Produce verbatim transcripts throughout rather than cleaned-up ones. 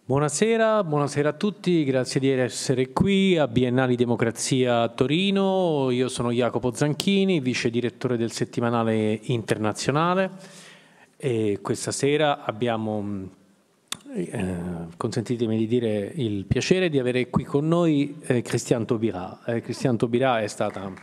Buonasera, buonasera a tutti, grazie di essere qui a Biennali Democrazia a Torino. Io sono Jacopo Zanchini, vice direttore del settimanale Internazionale e questa sera abbiamo, eh, consentitemi di dire, il piacere di avere qui con noi eh, Christiane Taubira. Eh, Christiane Taubira è stata...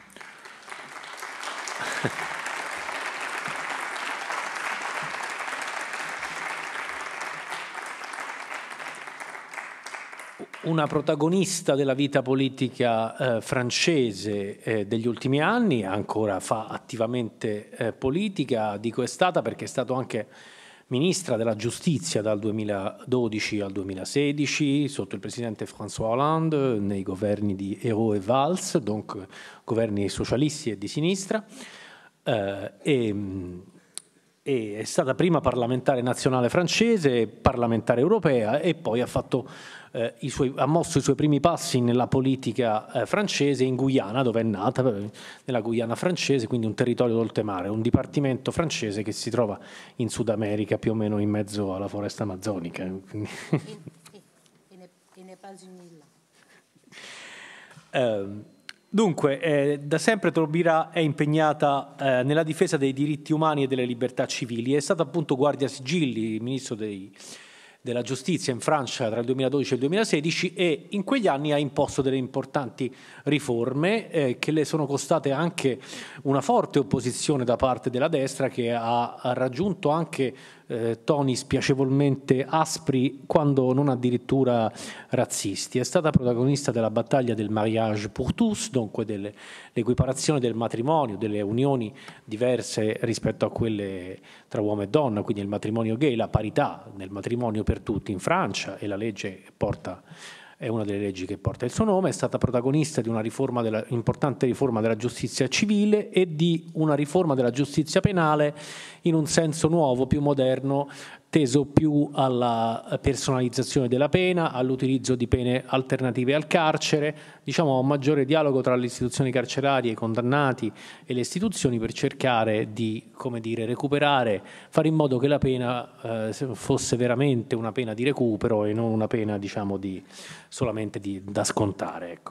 una protagonista della vita politica eh, francese eh, degli ultimi anni, ancora fa attivamente eh, politica, dico è stata perché è stato anche ministra della giustizia dal duemiladodici al duemilasedici sotto il presidente François Hollande nei governi di Ayrault e Valls, donc governi socialisti e di sinistra, eh, e, e è stata prima parlamentare nazionale francese, parlamentare europea e poi ha fatto Eh, i suoi, ha mosso i suoi primi passi nella politica eh, francese in Guyana, dove è nata, nella Guyana francese, quindi un territorio d'oltremare, un dipartimento francese che si trova in Sud America, più o meno in mezzo alla foresta amazzonica. eh, dunque, eh, da sempre Taubira è impegnata eh, nella difesa dei diritti umani e delle libertà civili, è stata appunto guardia sigilli, ministro dei della giustizia in Francia tra il duemiladodici e il duemilasedici e in quegli anni ha imposto delle importanti riforme eh, che le sono costate anche una forte opposizione da parte della destra che ha, ha raggiunto anche eh, toni spiacevolmente aspri quando non addirittura razzisti. È stata protagonista della battaglia del mariage pour tous, dunque dell'equiparazione del matrimonio, delle unioni diverse rispetto a quelle tra uomo e donna, quindi il matrimonio gay, la parità nel matrimonio per tutti in Francia e la legge porta, è una delle leggi che porta il suo nome. È stata protagonista di una riforma della, importante riforma della giustizia civile e di una riforma della giustizia penale in un senso nuovo, più moderno, teso più alla personalizzazione della pena, all'utilizzo di pene alternative al carcere, diciamo a un maggiore dialogo tra le istituzioni carcerarie, i condannati e le istituzioni per cercare di, come dire, recuperare, fare in modo che la pena eh, fosse veramente una pena di recupero e non una pena, diciamo, di, solamente di, da scontare. Ecco.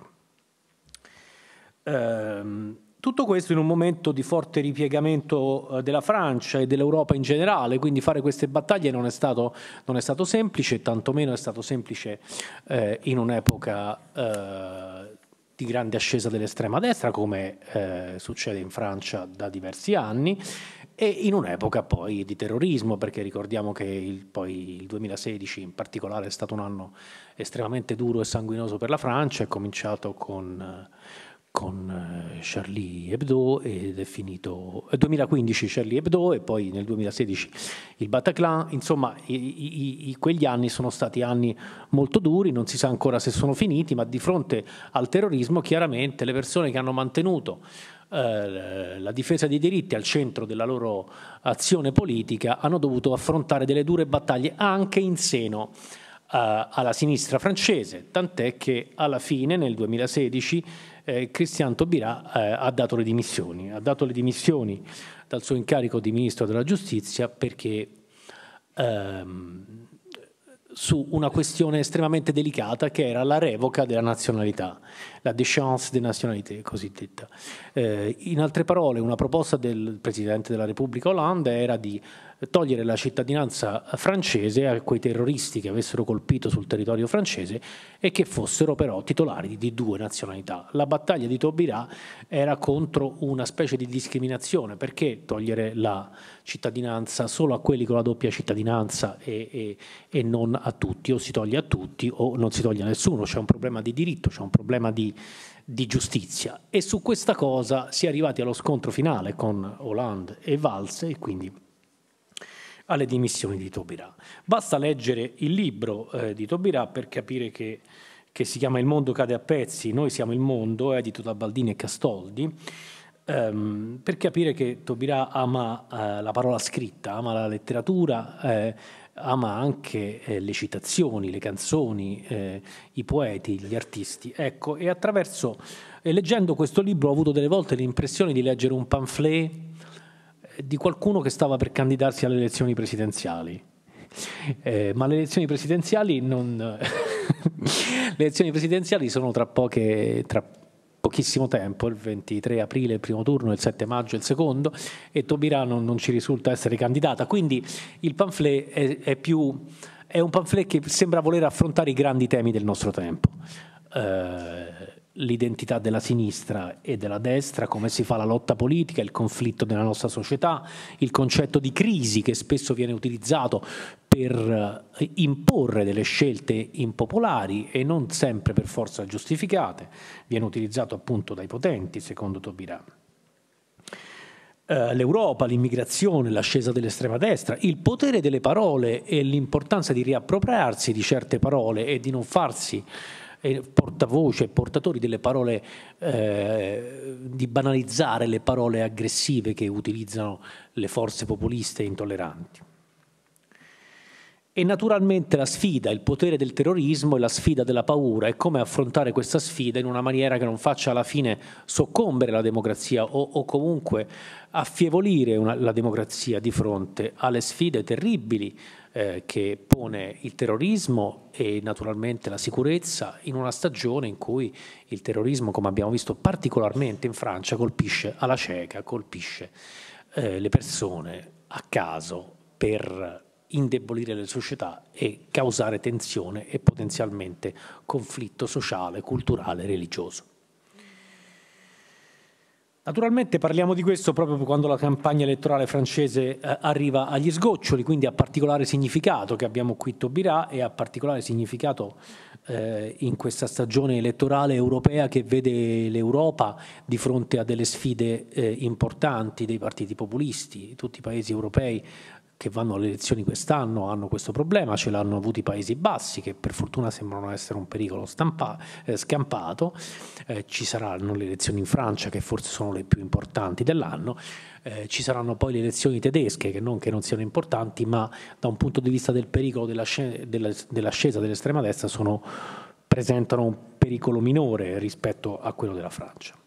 Ehm, Tutto questo in un momento di forte ripiegamento della Francia e dell'Europa in generale, quindi fare queste battaglie non è stato, non è stato semplice, tantomeno è stato semplice eh, in un'epoca eh, di grande ascesa dell'estrema destra, come eh, succede in Francia da diversi anni, e in un'epoca poi di terrorismo, perché ricordiamo che il, poi il duemilasedici in particolare è stato un anno estremamente duro e sanguinoso per la Francia, è cominciato con... con Charlie Hebdo ed è finito nel duemilaquindici Charlie Hebdo e poi nel duemilasedici il Bataclan. Insomma, i, i, i, quegli anni sono stati anni molto duri, non si sa ancora se sono finiti, ma di fronte al terrorismo chiaramente le persone che hanno mantenuto eh, la difesa dei diritti al centro della loro azione politica hanno dovuto affrontare delle dure battaglie anche in seno Uh, alla sinistra francese, tant'è che alla fine, nel duemilasedici, eh, Christiane Taubira eh, ha dato le dimissioni, ha dato le dimissioni dal suo incarico di ministro della giustizia perché ehm, su una questione estremamente delicata che era la revoca della nazionalità, la déchéance de nationalité cosiddetta. Eh, in altre parole, una proposta del Presidente della Repubblica Hollande era di togliere la cittadinanza francese a quei terroristi che avessero colpito sul territorio francese e che fossero però titolari di due nazionalità. La battaglia di Taubira era contro una specie di discriminazione, perché togliere la cittadinanza solo a quelli con la doppia cittadinanza e, e, e non a tutti, o si toglie a tutti o non si toglie a nessuno, c'è un problema di diritto, c'è un problema di, di giustizia, e su questa cosa si è arrivati allo scontro finale con Hollande e Valls e quindi alle dimissioni di Taubira. Basta leggere il libro eh, di Taubira per capire che, che si chiama Il mondo cade a pezzi, noi siamo il mondo, edito da Baldini e Castoldi, ehm, per capire che Taubira ama eh, la parola scritta, ama la letteratura, eh, ama anche eh, le citazioni, le canzoni, eh, i poeti, gli artisti. Ecco, e attraverso, e leggendo questo libro ho avuto delle volte l'impressione di leggere un pamphlet di qualcuno che stava per candidarsi alle elezioni presidenziali. eh, ma le elezioni presidenziali non... le elezioni presidenziali sono tra poche... Tra pochissimo tempo, il ventitré aprile il primo turno, il sette maggio il secondo, e Taubira non, non ci risulta essere candidata, quindi il pamphlet è, è, più, è un pamphlet che sembra voler affrontare i grandi temi del nostro tempo, eh, l'identità della sinistra e della destra, come si fa la lotta politica, il conflitto nella nostra società, il concetto di crisi che spesso viene utilizzato per imporre delle scelte impopolari e non sempre per forza giustificate, viene utilizzato appunto dai potenti, secondo Taubira. Uh, L'Europa, l'immigrazione, l'ascesa dell'estrema destra, il potere delle parole e l'importanza di riappropriarsi di certe parole e di non farsi eh, portavoce, portatori delle parole, eh, di banalizzare le parole aggressive che utilizzano le forze populiste e intolleranti. E naturalmente la sfida, il potere del terrorismo e la sfida della paura, e come affrontare questa sfida in una maniera che non faccia alla fine soccombere la democrazia o, o comunque affievolire una, la democrazia di fronte alle sfide terribili eh, che pone il terrorismo e naturalmente la sicurezza in una stagione in cui il terrorismo, come abbiamo visto particolarmente in Francia, colpisce alla cieca, colpisce eh, le persone a caso per indebolire le società e causare tensione e potenzialmente conflitto sociale, culturale, religioso. Naturalmente parliamo di questo proprio quando la campagna elettorale francese eh, arriva agli sgoccioli, quindi ha particolare significato che abbiamo qui Taubira e ha particolare significato eh, in questa stagione elettorale europea che vede l'Europa di fronte a delle sfide eh, importanti dei partiti populisti. Tutti i paesi europei che vanno alle elezioni quest'anno hanno questo problema, ce l'hanno avuti i Paesi Bassi, che per fortuna sembrano essere un pericolo stampa, eh, scampato, eh, ci saranno le elezioni in Francia, che forse sono le più importanti dell'anno, eh, ci saranno poi le elezioni tedesche, che non che non siano importanti, ma da un punto di vista del pericolo dell'ascesa della, dell'ascesa dell'estrema destra sono, presentano un pericolo minore rispetto a quello della Francia.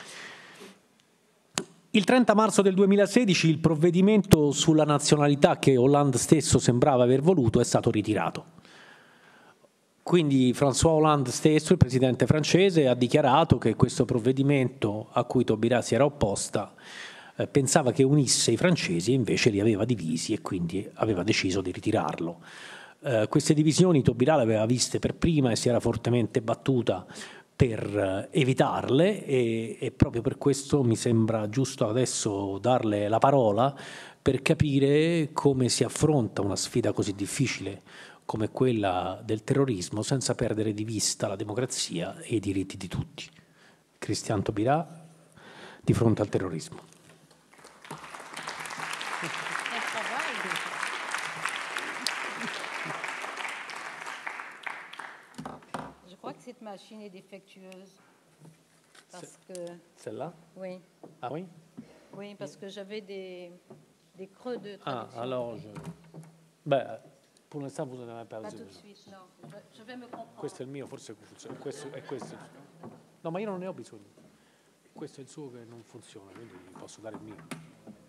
Il trenta marzo del duemilasedici il provvedimento sulla nazionalità che Hollande stesso sembrava aver voluto è stato ritirato. Quindi François Hollande stesso, il presidente francese, ha dichiarato che questo provvedimento a cui Taubira si era opposta eh, pensava che unisse i francesi e invece li aveva divisi e quindi aveva deciso di ritirarlo. Eh, queste divisioni Taubira le aveva viste per prima e si era fortemente battuta per evitarle e, e proprio per questo mi sembra giusto adesso darle la parola per capire come si affronta una sfida così difficile come quella del terrorismo senza perdere di vista la democrazia e i diritti di tutti. Christian Taubira di fronte al terrorismo. Cette machine est défectueuse parce que celle-là? Oui. Ah oui? Oui, parce que j'avais des, des creux de traduction. Ah, alors je... Beh, pour l'instant vous n'en avez pas Pas besoin. tout de suite, no. Je, je vais me comprendre. Questo è il mio, forse funziona. Questo è questo. No, ma io non ne ho bisogno. Questo è il suo che non funziona, quindi posso dare il mio.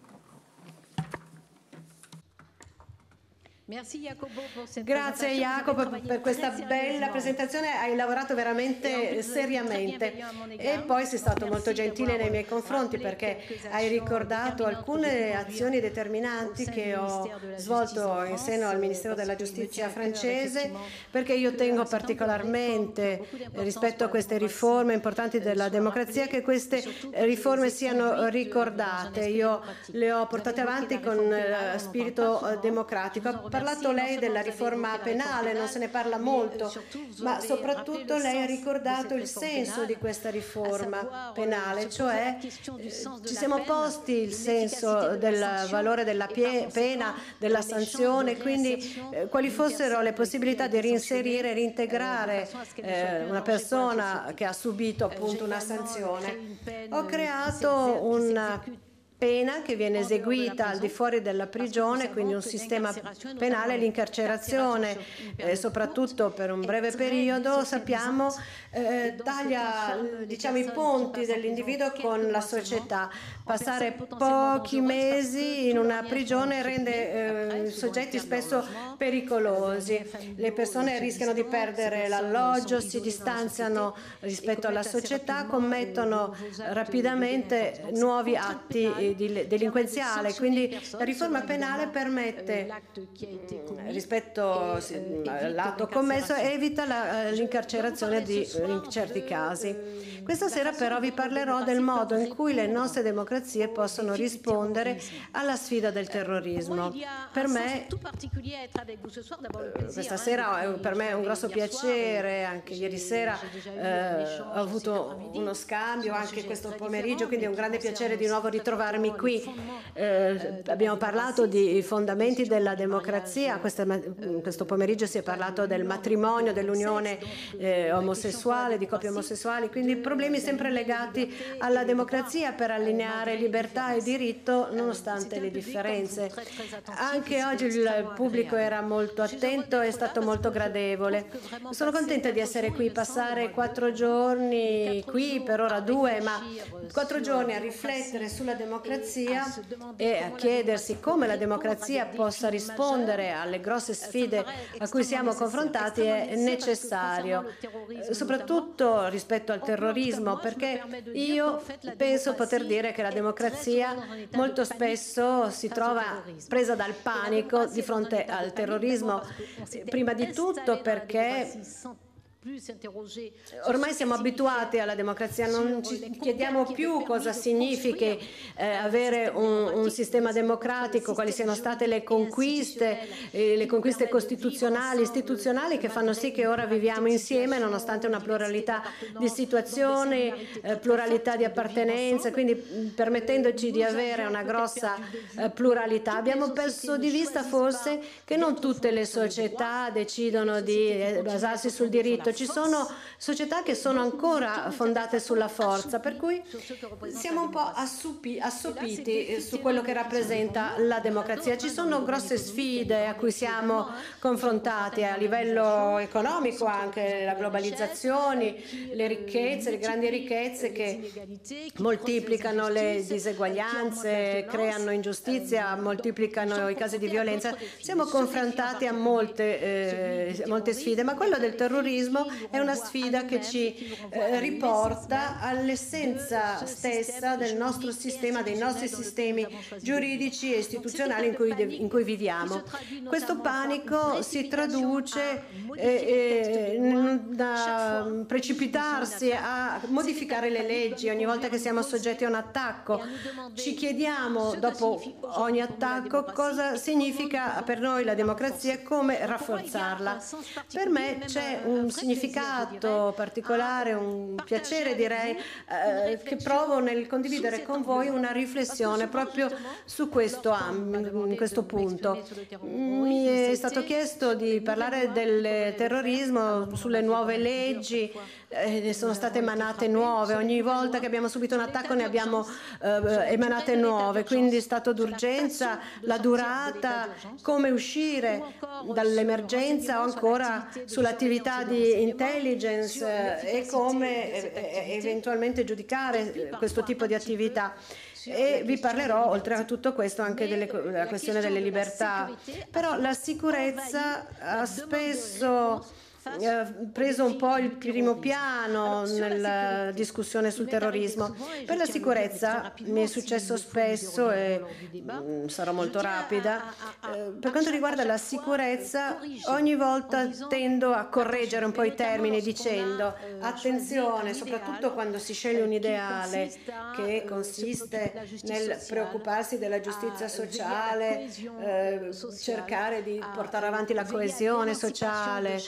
Grazie Jacopo per questa bella presentazione, hai lavorato veramente seriamente e poi sei stato molto gentile nei miei confronti perché hai ricordato alcune azioni determinanti che ho svolto in seno al Ministero della Giustizia francese, perché io tengo particolarmente rispetto a queste riforme importanti della democrazia che queste riforme siano ricordate. Io le ho portate avanti con spirito democratico. Ha parlato lei della riforma penale, non se ne parla molto, ma soprattutto lei ha ricordato il senso di questa riforma penale, cioè eh, ci siamo posti il senso del valore della pena, della sanzione, quindi eh, quali fossero le possibilità di reinserire e reintegrare eh, una persona che ha subito appunto una sanzione. Ho creato un pena che viene eseguita al di fuori della prigione, quindi un sistema penale, l'incarcerazione, eh, soprattutto per un breve periodo, sappiamo, eh, taglia diciamo, i ponti dell'individuo con la società. Passare pochi mesi in una prigione rende eh, soggetti spesso pericolosi. Le persone rischiano di perdere l'alloggio, si distanziano rispetto alla società, commettono rapidamente nuovi atti delinquenziale, quindi la riforma penale permette, rispetto all'atto commesso, evita l'incarcerazione in certi casi. Questa sera però vi parlerò del modo in cui le nostre democrazie possono rispondere alla sfida del terrorismo. Per me, questa sera per me è un grosso piacere, anche ieri sera eh, ho avuto uno scambio, anche questo pomeriggio, quindi è un grande piacere di nuovo ritrovarmi qui. Eh, abbiamo parlato di fondamenti della democrazia, questo, questo pomeriggio si è parlato del matrimonio, dell'unione eh, omosessuale, di coppie omosessuali, quindi problemi sempre legati alla democrazia per allineare libertà e diritto nonostante le differenze. Anche oggi il pubblico era molto attento, è stato molto gradevole. Sono contenta di essere qui, passare quattro giorni qui, per ora due, ma quattro giorni a riflettere sulla democrazia e a chiedersi come la democrazia possa rispondere alle grosse sfide a cui siamo confrontati è necessario, soprattutto rispetto al terrorismo, perché io penso poter dire che la democrazia molto spesso si trova presa dal panico di fronte al terrorismo, prima di tutto perché ormai siamo abituati alla democrazia, non ci chiediamo più cosa significhi eh, avere un, un sistema democratico, quali siano state le conquiste, eh, le conquiste costituzionali, istituzionali che fanno sì che ora viviamo insieme nonostante una pluralità di situazioni, eh, pluralità di appartenenze, quindi permettendoci di avere una grossa eh, pluralità. Abbiamo perso di vista forse che non tutte le società decidono di eh, basarsi sul diritto. Ci sono società che sono ancora fondate sulla forza, per cui siamo un po' assupi, assopiti su quello che rappresenta la democrazia. Ci sono grosse sfide a cui siamo confrontati a livello economico, anche la globalizzazione, le ricchezze, le grandi ricchezze che moltiplicano le diseguaglianze, creano ingiustizia, moltiplicano i casi di violenza. Siamo confrontati a molte, eh, molte sfide, ma quello del terrorismo è una sfida che ci eh, riporta all'essenza stessa del nostro sistema, dei nostri sistemi giuridici e istituzionali in cui, in cui viviamo. Questo panico si traduce eh, eh, da precipitarsi a modificare le leggi ogni volta che siamo soggetti a un attacco. Ci chiediamo dopo ogni attacco cosa significa per noi la democrazia e come rafforzarla. Per me c'è un significato particolare, un piacere direi, eh, che provo nel condividere con voi una riflessione proprio su questo, in questo punto. Mi è stato chiesto di parlare del terrorismo, sulle nuove leggi, eh, ne sono state emanate nuove, ogni volta che abbiamo subito un attacco ne abbiamo eh, emanate nuove, quindi stato d'urgenza, la durata, come uscire dall'emergenza o ancora sull'attività di intelligence eh, e come eh, eventualmente giudicare questo tipo di attività. E vi parlerò oltre a tutto questo anche delle, della questione delle libertà. Però la sicurezza ha spesso preso un po' il primo piano nella discussione sul terrorismo. Per la sicurezza mi è successo spesso, e mh, sarò molto rapida, eh, per quanto riguarda la sicurezza ogni volta tendo a correggere un po' i termini dicendo attenzione, soprattutto quando si sceglie un ideale che consiste nel preoccuparsi della giustizia sociale, eh, cercare di portare avanti la coesione sociale, eh,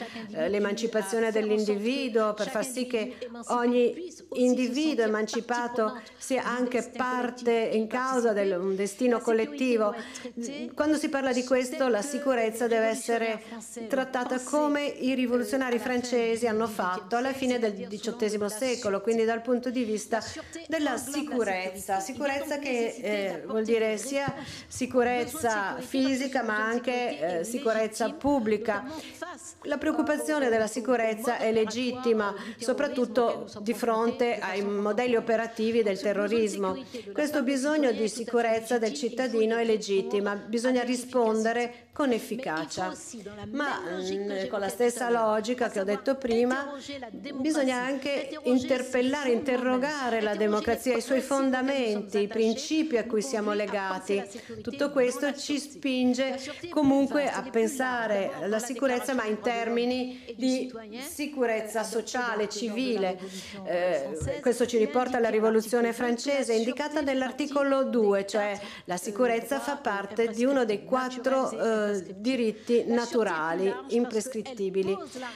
l'emancipazione dell'individuo, per far sì che ogni individuo emancipato sia anche parte in causa di un destino collettivo. Quando si parla di questo, la sicurezza deve essere trattata come i rivoluzionari francesi hanno fatto alla fine del diciottesimo secolo, quindi dal punto di vista della sicurezza, sicurezza che eh, vuol dire sia sicurezza fisica ma anche eh, sicurezza pubblica. La preoccupazione della sicurezza è legittima, soprattutto di fronte ai modelli operativi del terrorismo. Questo bisogno di sicurezza del cittadino è legittima, bisogna rispondere con efficacia, ma mh, con la stessa logica che ho detto prima bisogna anche interpellare, interrogare la democrazia, i suoi fondamenti, i principi a cui siamo legati. Tutto questo ci spinge comunque a pensare alla sicurezza ma in termini di sicurezza sociale, civile. Eh, questo ci riporta alla rivoluzione francese indicata nell'articolo due, cioè la sicurezza fa parte di uno dei quattro eh, diritti naturali imprescrittibili.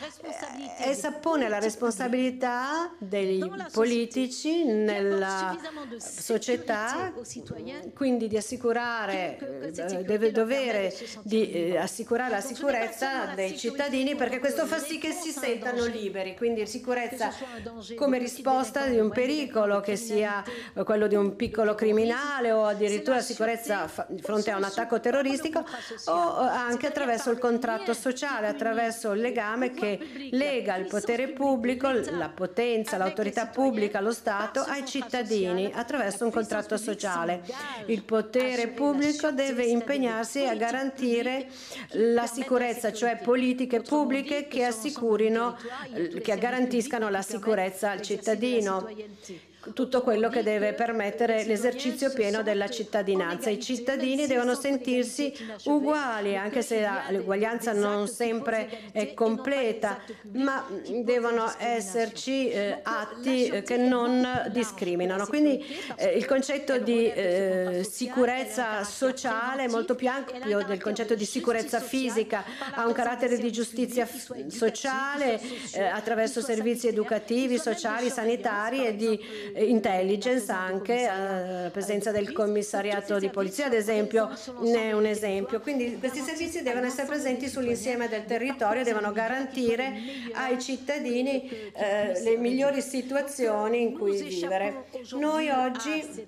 Essa pone la responsabilità dei politici nella società, quindi di assicurare, deve dovere di assicurare la sicurezza dei cittadini, perché questo fa sì che si sentano liberi, quindi sicurezza come risposta di un pericolo, che sia quello di un piccolo criminale o addirittura sicurezza di fronte a un attacco terroristico, o anche attraverso il contratto sociale, attraverso il legame che lega il potere pubblico, la potenza, l'autorità pubblica, lo Stato ai cittadini attraverso un contratto sociale. Il potere pubblico deve impegnarsi a garantire la sicurezza, cioè politiche pubbliche che assicurino, che garantiscano la sicurezza al cittadino. Tutto quello che deve permettere l'esercizio pieno della cittadinanza. I cittadini devono sentirsi uguali, anche se l'uguaglianza non sempre è completa, ma devono esserci eh, atti che non discriminano. Quindi eh, il concetto di eh, sicurezza sociale è molto più ampio del concetto di sicurezza fisica, ha un carattere di giustizia sociale eh, attraverso servizi educativi, sociali, sanitari e di intelligence, anche la presenza del commissariato di polizia ad esempio ne è un esempio. Quindi questi servizi devono essere presenti sull'insieme del territorio, devono garantire ai cittadini eh, le migliori situazioni in cui vivere. Noi oggi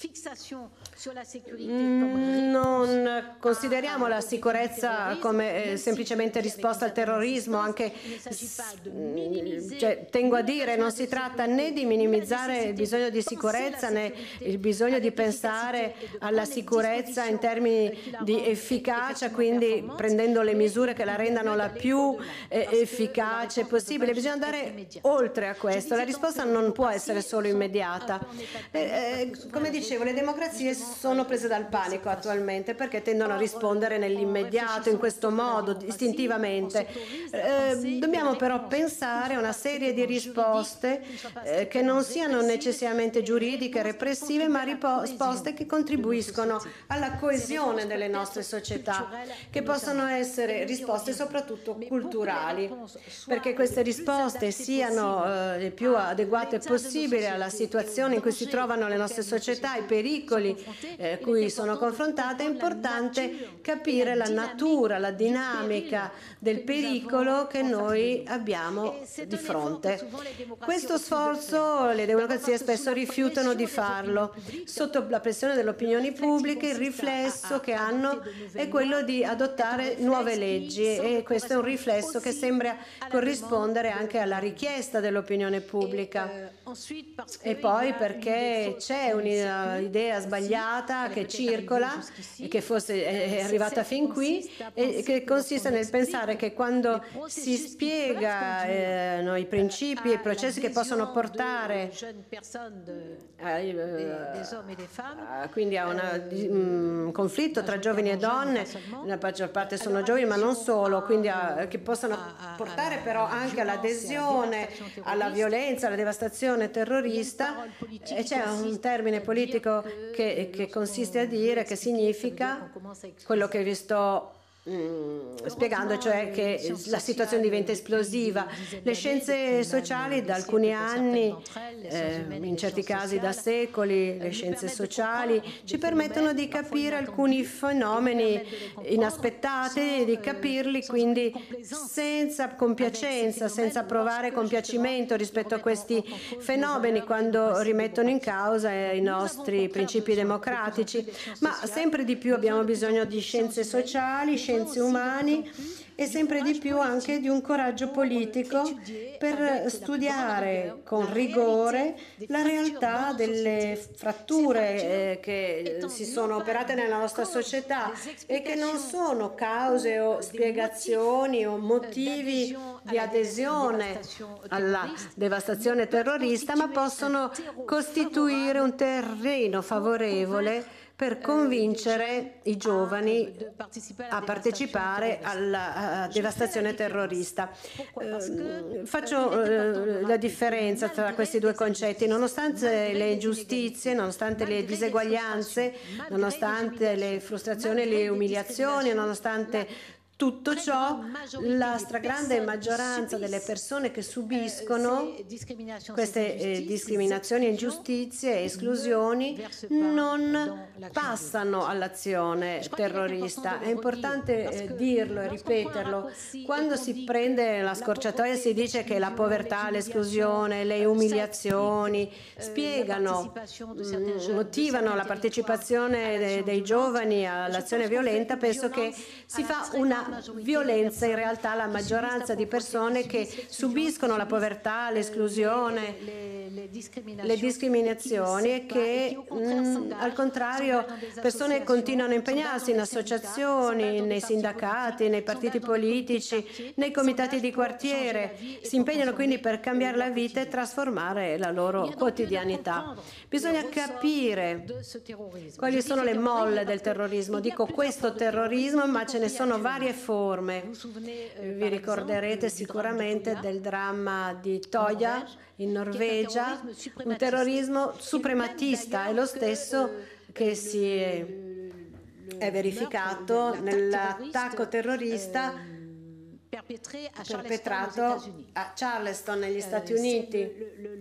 non consideriamo la sicurezza come eh, semplicemente risposta al terrorismo, anche cioè, tengo a dire, non si tratta né di minimizzare il bisogno di sicurezza né il bisogno di pensare alla sicurezza in termini di efficacia, quindi prendendo le misure che la rendano la più eh, efficace possibile. Bisogna andare oltre a questo, la risposta non può essere solo immediata. Eh, eh, come dicevo, le democrazie sono prese dal panico attualmente perché tendono a rispondere nell'immediato, in questo modo, istintivamente. Eh, dobbiamo però pensare a una serie di risposte eh, che non siano necessariamente giuridiche, repressive, ma risposte che contribuiscono alla coesione delle nostre società, che possono essere risposte soprattutto culturali, perché queste risposte siano eh, le più adeguate possibili alla situazione in cui si trovano le nostre società, i pericoli eh, cui sono confrontate. È importante capire la natura, la dinamica del pericolo che noi abbiamo di fronte. Questo sforzo le democrazie spesso rifiutano di farlo. Sotto la pressione delle opinioni pubbliche il riflesso che hanno è quello di adottare nuove leggi, e questo è un riflesso che sembra corrispondere anche alla richiesta dell'opinione pubblica. E poi perché c'è un'idea sbagliata che circola e che forse è arrivata fin qui, e che consiste nel pensare che quando si spiega eh, no, i principi e i processi che possono portare a, a, quindi a un conflitto tra giovani e donne, la maggior parte sono giovani ma non solo, quindi a, che possono portare però anche all'adesione, alla violenza, alla devastazione terrorista, e c'è un termine politico che, che consiste a dire, che significa quello che vi sto spiegando cioè che la situazione diventa esplosiva. Le scienze sociali da alcuni anni, eh, in certi casi da secoli, le scienze sociali ci permettono di capire alcuni fenomeni inaspettati e di capirli quindi senza compiacenza, senza provare compiacimento rispetto a questi fenomeni quando rimettono in causa i nostri principi democratici. Ma sempre di più abbiamo bisogno di scienze sociali, scienze umani e sempre di più anche di un coraggio politico per studiare con rigore la realtà delle fratture eh, che si sono operate nella nostra società e che non sono cause o spiegazioni o motivi di adesione alla devastazione terrorista, ma possono costituire un terreno favorevole per convincere i giovani a partecipare alla devastazione terrorista. Eh, faccio eh, la differenza tra questi due concetti. Nonostante le ingiustizie, nonostante le diseguaglianze, nonostante le frustrazioni e le umiliazioni, nonostante tutto ciò, la stragrande maggioranza delle persone che subiscono queste eh, discriminazioni, ingiustizie e esclusioni non passano all'azione terrorista. È importante eh, dirlo e ripeterlo. Quando si prende la scorciatoia si dice che la povertà, l'esclusione, le umiliazioni spiegano, mh, motivano la partecipazione de dei giovani all'azione violenta. Penso che si fa una violenza in realtà alla maggioranza di persone che subiscono la povertà, l'esclusione, le discriminazioni e che mh, al contrario persone continuano a impegnarsi in associazioni, nei sindacati, nei partiti politici, nei comitati di quartiere, si impegnano quindi per cambiare la vita e trasformare la loro quotidianità. Bisogna capire quali sono le molle del terrorismo. Dico questo terrorismo, ma ce ne sono varie forme. Vi ricorderete sicuramente del dramma di Utøya in Norvegia, un terrorismo suprematista, è lo stesso che si è verificato nell'attacco terrorista perpetrato a Charleston negli Stati Uniti.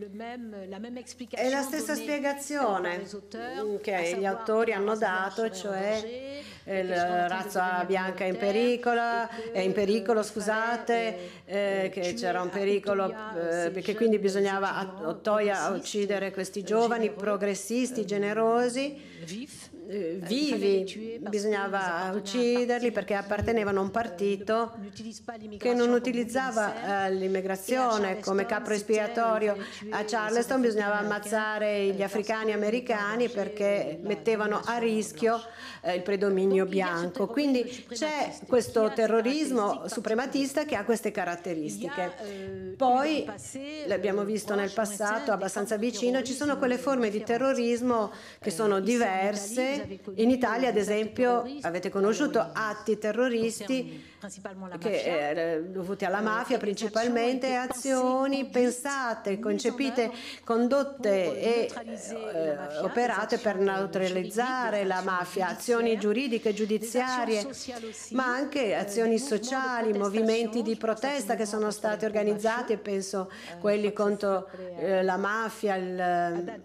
È la stessa spiegazione che gli autori hanno dato, cioè la razza bianca è in pericolo, è in pericolo, scusate, eh, che c'era un pericolo, eh, che quindi bisognava a Utøya uccidere questi giovani progressisti, generosi, eh, vivi, bisognava ucciderli perché appartenevano a un partito che non utilizzava eh, l'immigrazione come capro espiatorio. A Charleston bisognava ammazzare gli africani americani perché mettevano a rischio eh, il predominio bianco. Quindi c'è questo terrorismo suprematista che ha queste caratteristiche. Poi, l'abbiamo visto nel passato abbastanza vicino, ci sono quelle forme di terrorismo che sono diverse. In Italia, ad esempio, avete conosciuto atti terroristi che eh, dovuti alla mafia principalmente, azioni pensate, concepite, condotte e eh, operate per neutralizzare la mafia, azioni giuridiche, giudiziarie, ma anche azioni sociali, movimenti di protesta che sono stati organizzati, penso quelli contro eh, la mafia, il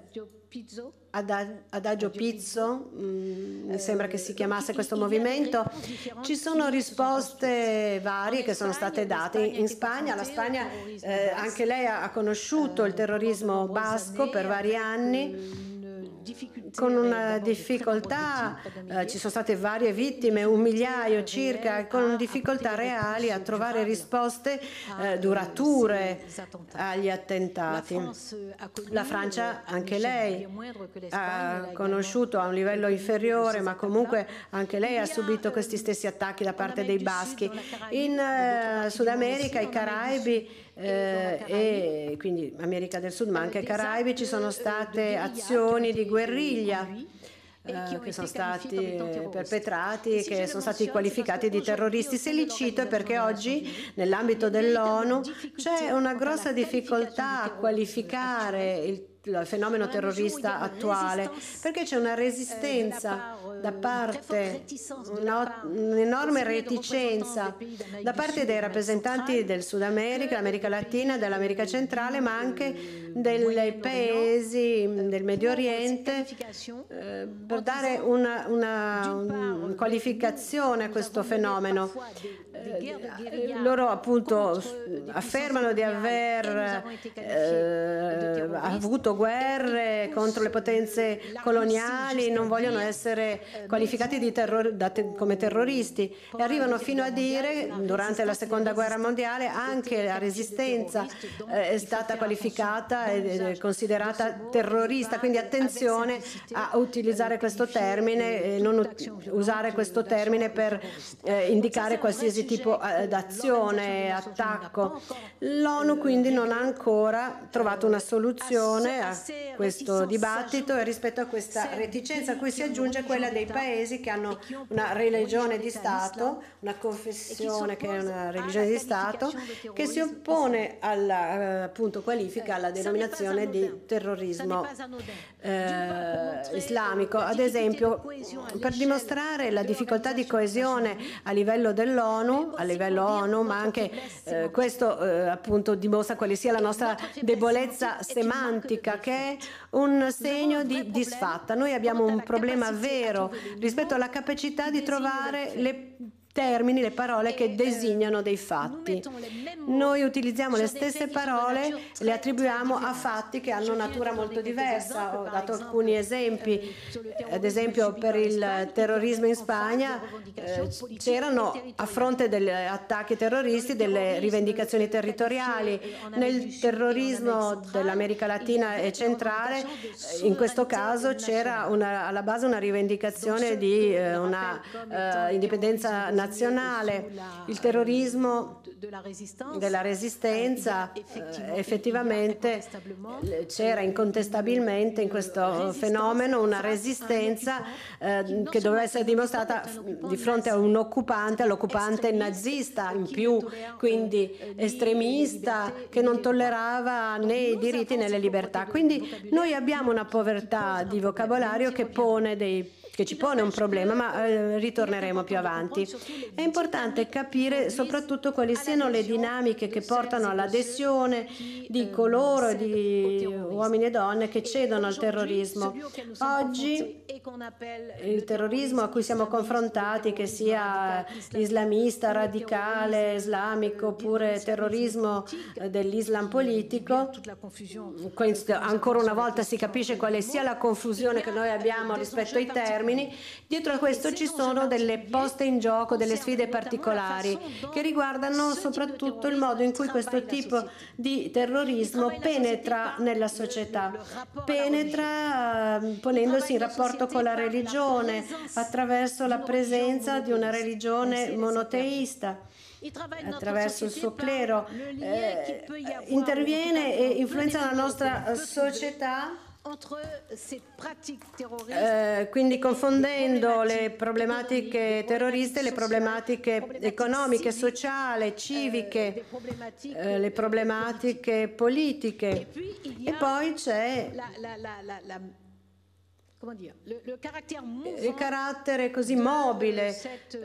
Adagio Pizzo, mh, mi sembra che si chiamasse questo movimento. Ci sono risposte varie che sono state date. In Spagna, la Spagna, eh, anche lei ha conosciuto il terrorismo basco per vari anni, con una difficoltà, eh, ci sono state varie vittime, un migliaio circa, con difficoltà reali a trovare risposte eh, durature agli attentati. La Francia, anche lei, ha conosciuto a un livello inferiore, ma comunque anche lei ha subito questi stessi attacchi da parte dei baschi. In eh, Sud America, i Caraibi, Eh, e quindi America del Sud, ma anche Caraibi, ci sono state azioni di guerriglia eh, che sono stati perpetrati, che sono stati qualificati di terroristi. Se li cito è perché oggi nell'ambito dell'ONU c'è una grossa difficoltà a qualificare il il fenomeno terrorista attuale, perché c'è una resistenza da parte, un'enorme reticenza da parte dei rappresentanti del Sud America, dell'America Latina, dell'America centrale, ma anche dei paesi del Medio Oriente, eh, per dare una, una, una qualificazione a questo fenomeno. Eh, loro appunto affermano di aver eh, avuto guerre contro le potenze coloniali, non vogliono essere qualificati di terror, da te, come terroristi, e arrivano fino a dire durante la seconda guerra mondiale anche la resistenza eh, è stata qualificata e considerata terrorista, quindi attenzione a utilizzare questo termine e non usare questo termine per eh, indicare qualsiasi tipo eh, d'azione, attacco. L'ONU quindi non ha ancora trovato una soluzione a questo dibattito, e rispetto a questa reticenza a cui si aggiunge quella dei paesi che hanno una religione di Stato, una confessione che è una religione di Stato, che si oppone alla appunto qualifica alla denominazione di terrorismo eh, islamico. Ad esempio, per dimostrare la difficoltà di coesione a livello dell'ONU, a livello ONU, ma anche eh, questo eh, appunto dimostra quale sia la nostra debolezza semantica, che è un segno di disfatta. Noi abbiamo un problema vero rispetto alla capacità di trovare le termini, le parole che designano dei fatti. Noi utilizziamo le stesse parole e le attribuiamo a fatti che hanno natura molto diversa. Ho dato alcuni esempi, ad esempio per il terrorismo in Spagna eh, c'erano a fronte degli attacchi terroristi delle rivendicazioni territoriali. Nel terrorismo dell'America Latina e centrale in questo caso c'era una, alla base una rivendicazione di eh, una eh, indipendenza nazionale. Nazionale. Il terrorismo della resistenza, eh, effettivamente c'era incontestabilmente in questo fenomeno una resistenza eh, che doveva essere dimostrata di fronte a un occupante, all'occupante nazista in più, quindi estremista, che non tollerava né i diritti né le libertà. Quindi noi abbiamo una povertà di vocabolario che pone dei che ci pone un problema, ma eh, ritorneremo più avanti. È importante capire soprattutto quali siano le dinamiche che portano all'adesione di coloro, di uomini e donne che cedono al terrorismo. Oggi il terrorismo a cui siamo confrontati, che sia islamista, radicale, islamico, oppure terrorismo dell'Islam politico, ancora una volta si capisce quale sia la confusione che noi abbiamo rispetto ai termini. Dietro a questo ci sono delle poste in gioco, delle sfide particolari che riguardano soprattutto il modo in cui questo tipo di terrorismo penetra nella società, penetra eh, ponendosi in rapporto con la religione attraverso la presenza di una religione monoteista, attraverso il suo clero, eh, interviene e influenza la nostra società. Eh, quindi confondendo le problematiche terroriste, le problematiche economiche, sociali, civiche, eh, le problematiche politiche. E poi c'è il carattere così mobile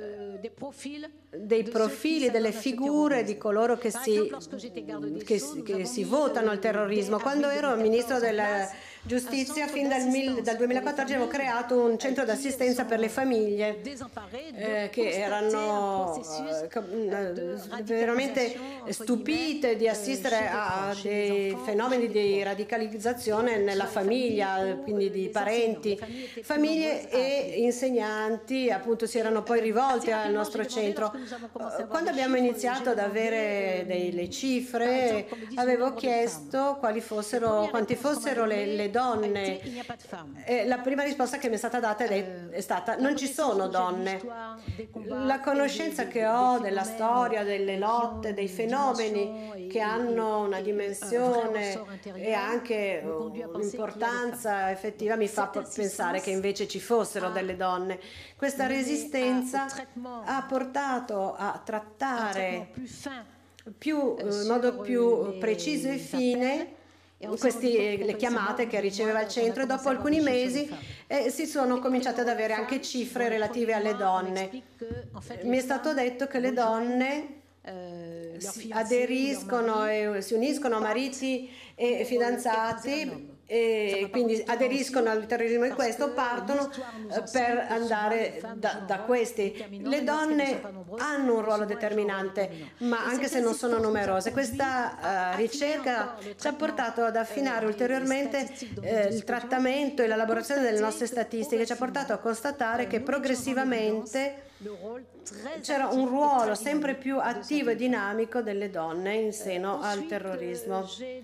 dei profili, delle figure di coloro che si, che, che si votano al terrorismo. Quando ero ministro della Giustizia, fin dal, mil, dal duemilaquattordici avevo creato un centro d'assistenza per le famiglie eh, che erano eh, veramente stupite di assistere a dei fenomeni di radicalizzazione nella famiglia, quindi di parenti, famiglie e insegnanti appunto si erano poi rivolti al nostro centro. Quando abbiamo iniziato ad avere delle cifre, avevo chiesto quali fossero, quanti fossero le, le donne. E la prima risposta che mi è stata data è stata: non ci sono donne. La conoscenza che ho della storia, delle lotte, dei fenomeni che hanno una dimensione e anche un'importanza effettiva mi fa pensare che invece ci fossero delle donne. Questa resistenza ha portato a trattare più, in modo più preciso e fine questi, le chiamate che riceveva il centro, e dopo alcuni mesi eh, si sono cominciate ad avere anche cifre relative alle donne. Mi è stato detto che le donne si aderiscono e si uniscono a mariti e fidanzati, e quindi aderiscono al terrorismo, e questo partono per andare da, da questi. Le donne hanno un ruolo determinante, ma anche se non sono numerose. Questa uh, ricerca ci ha portato ad affinare ulteriormente eh, il trattamento e l'elaborazione delle nostre statistiche, ci ha portato a constatare che progressivamente c'era un ruolo sempre più attivo e dinamico delle donne in seno al terrorismo.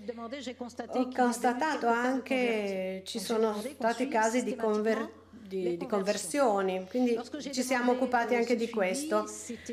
Ho constatato anche che ci sono stati casi di, conver di, di conversioni, quindi ci siamo occupati anche di questo.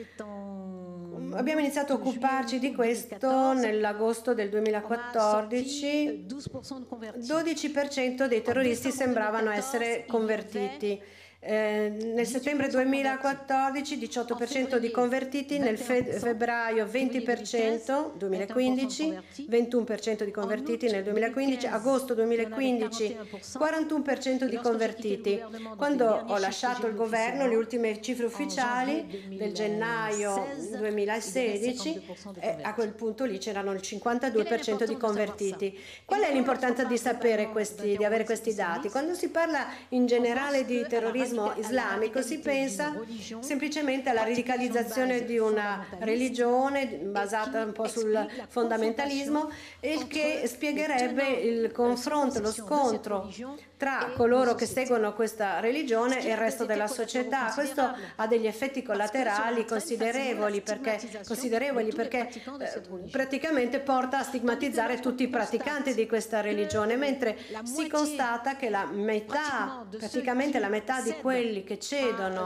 Abbiamo iniziato a occuparci di questo nell'agosto del duemilaquattordici. dodici per cento dei terroristi sembravano essere convertiti. Eh, nel settembre duemilaquattordici diciotto per cento di convertiti, nel fe febbraio venti per cento duemilaquindici, ventuno per cento di convertiti nel duemilaquindici, agosto duemilaquindici quarantuno per cento di convertiti. Quando ho lasciato il governo, le ultime cifre ufficiali del gennaio duemilasedici, eh, a quel punto lì c'erano il cinquantadue per cento di convertiti. Qual è l'importanza di sapere questi, di avere questi dati? Quando si parla in generale di terrorismo islamico si pensa semplicemente alla radicalizzazione di una religione basata un po' sul fondamentalismo, il che spiegherebbe il confronto, lo scontro tra coloro che seguono questa religione e il resto della società. Questo ha degli effetti collaterali considerevoli perché, considerevoli perché eh, praticamente porta a stigmatizzare tutti i praticanti di questa religione, mentre si constata che la metà, praticamente la metà di quelli che cedono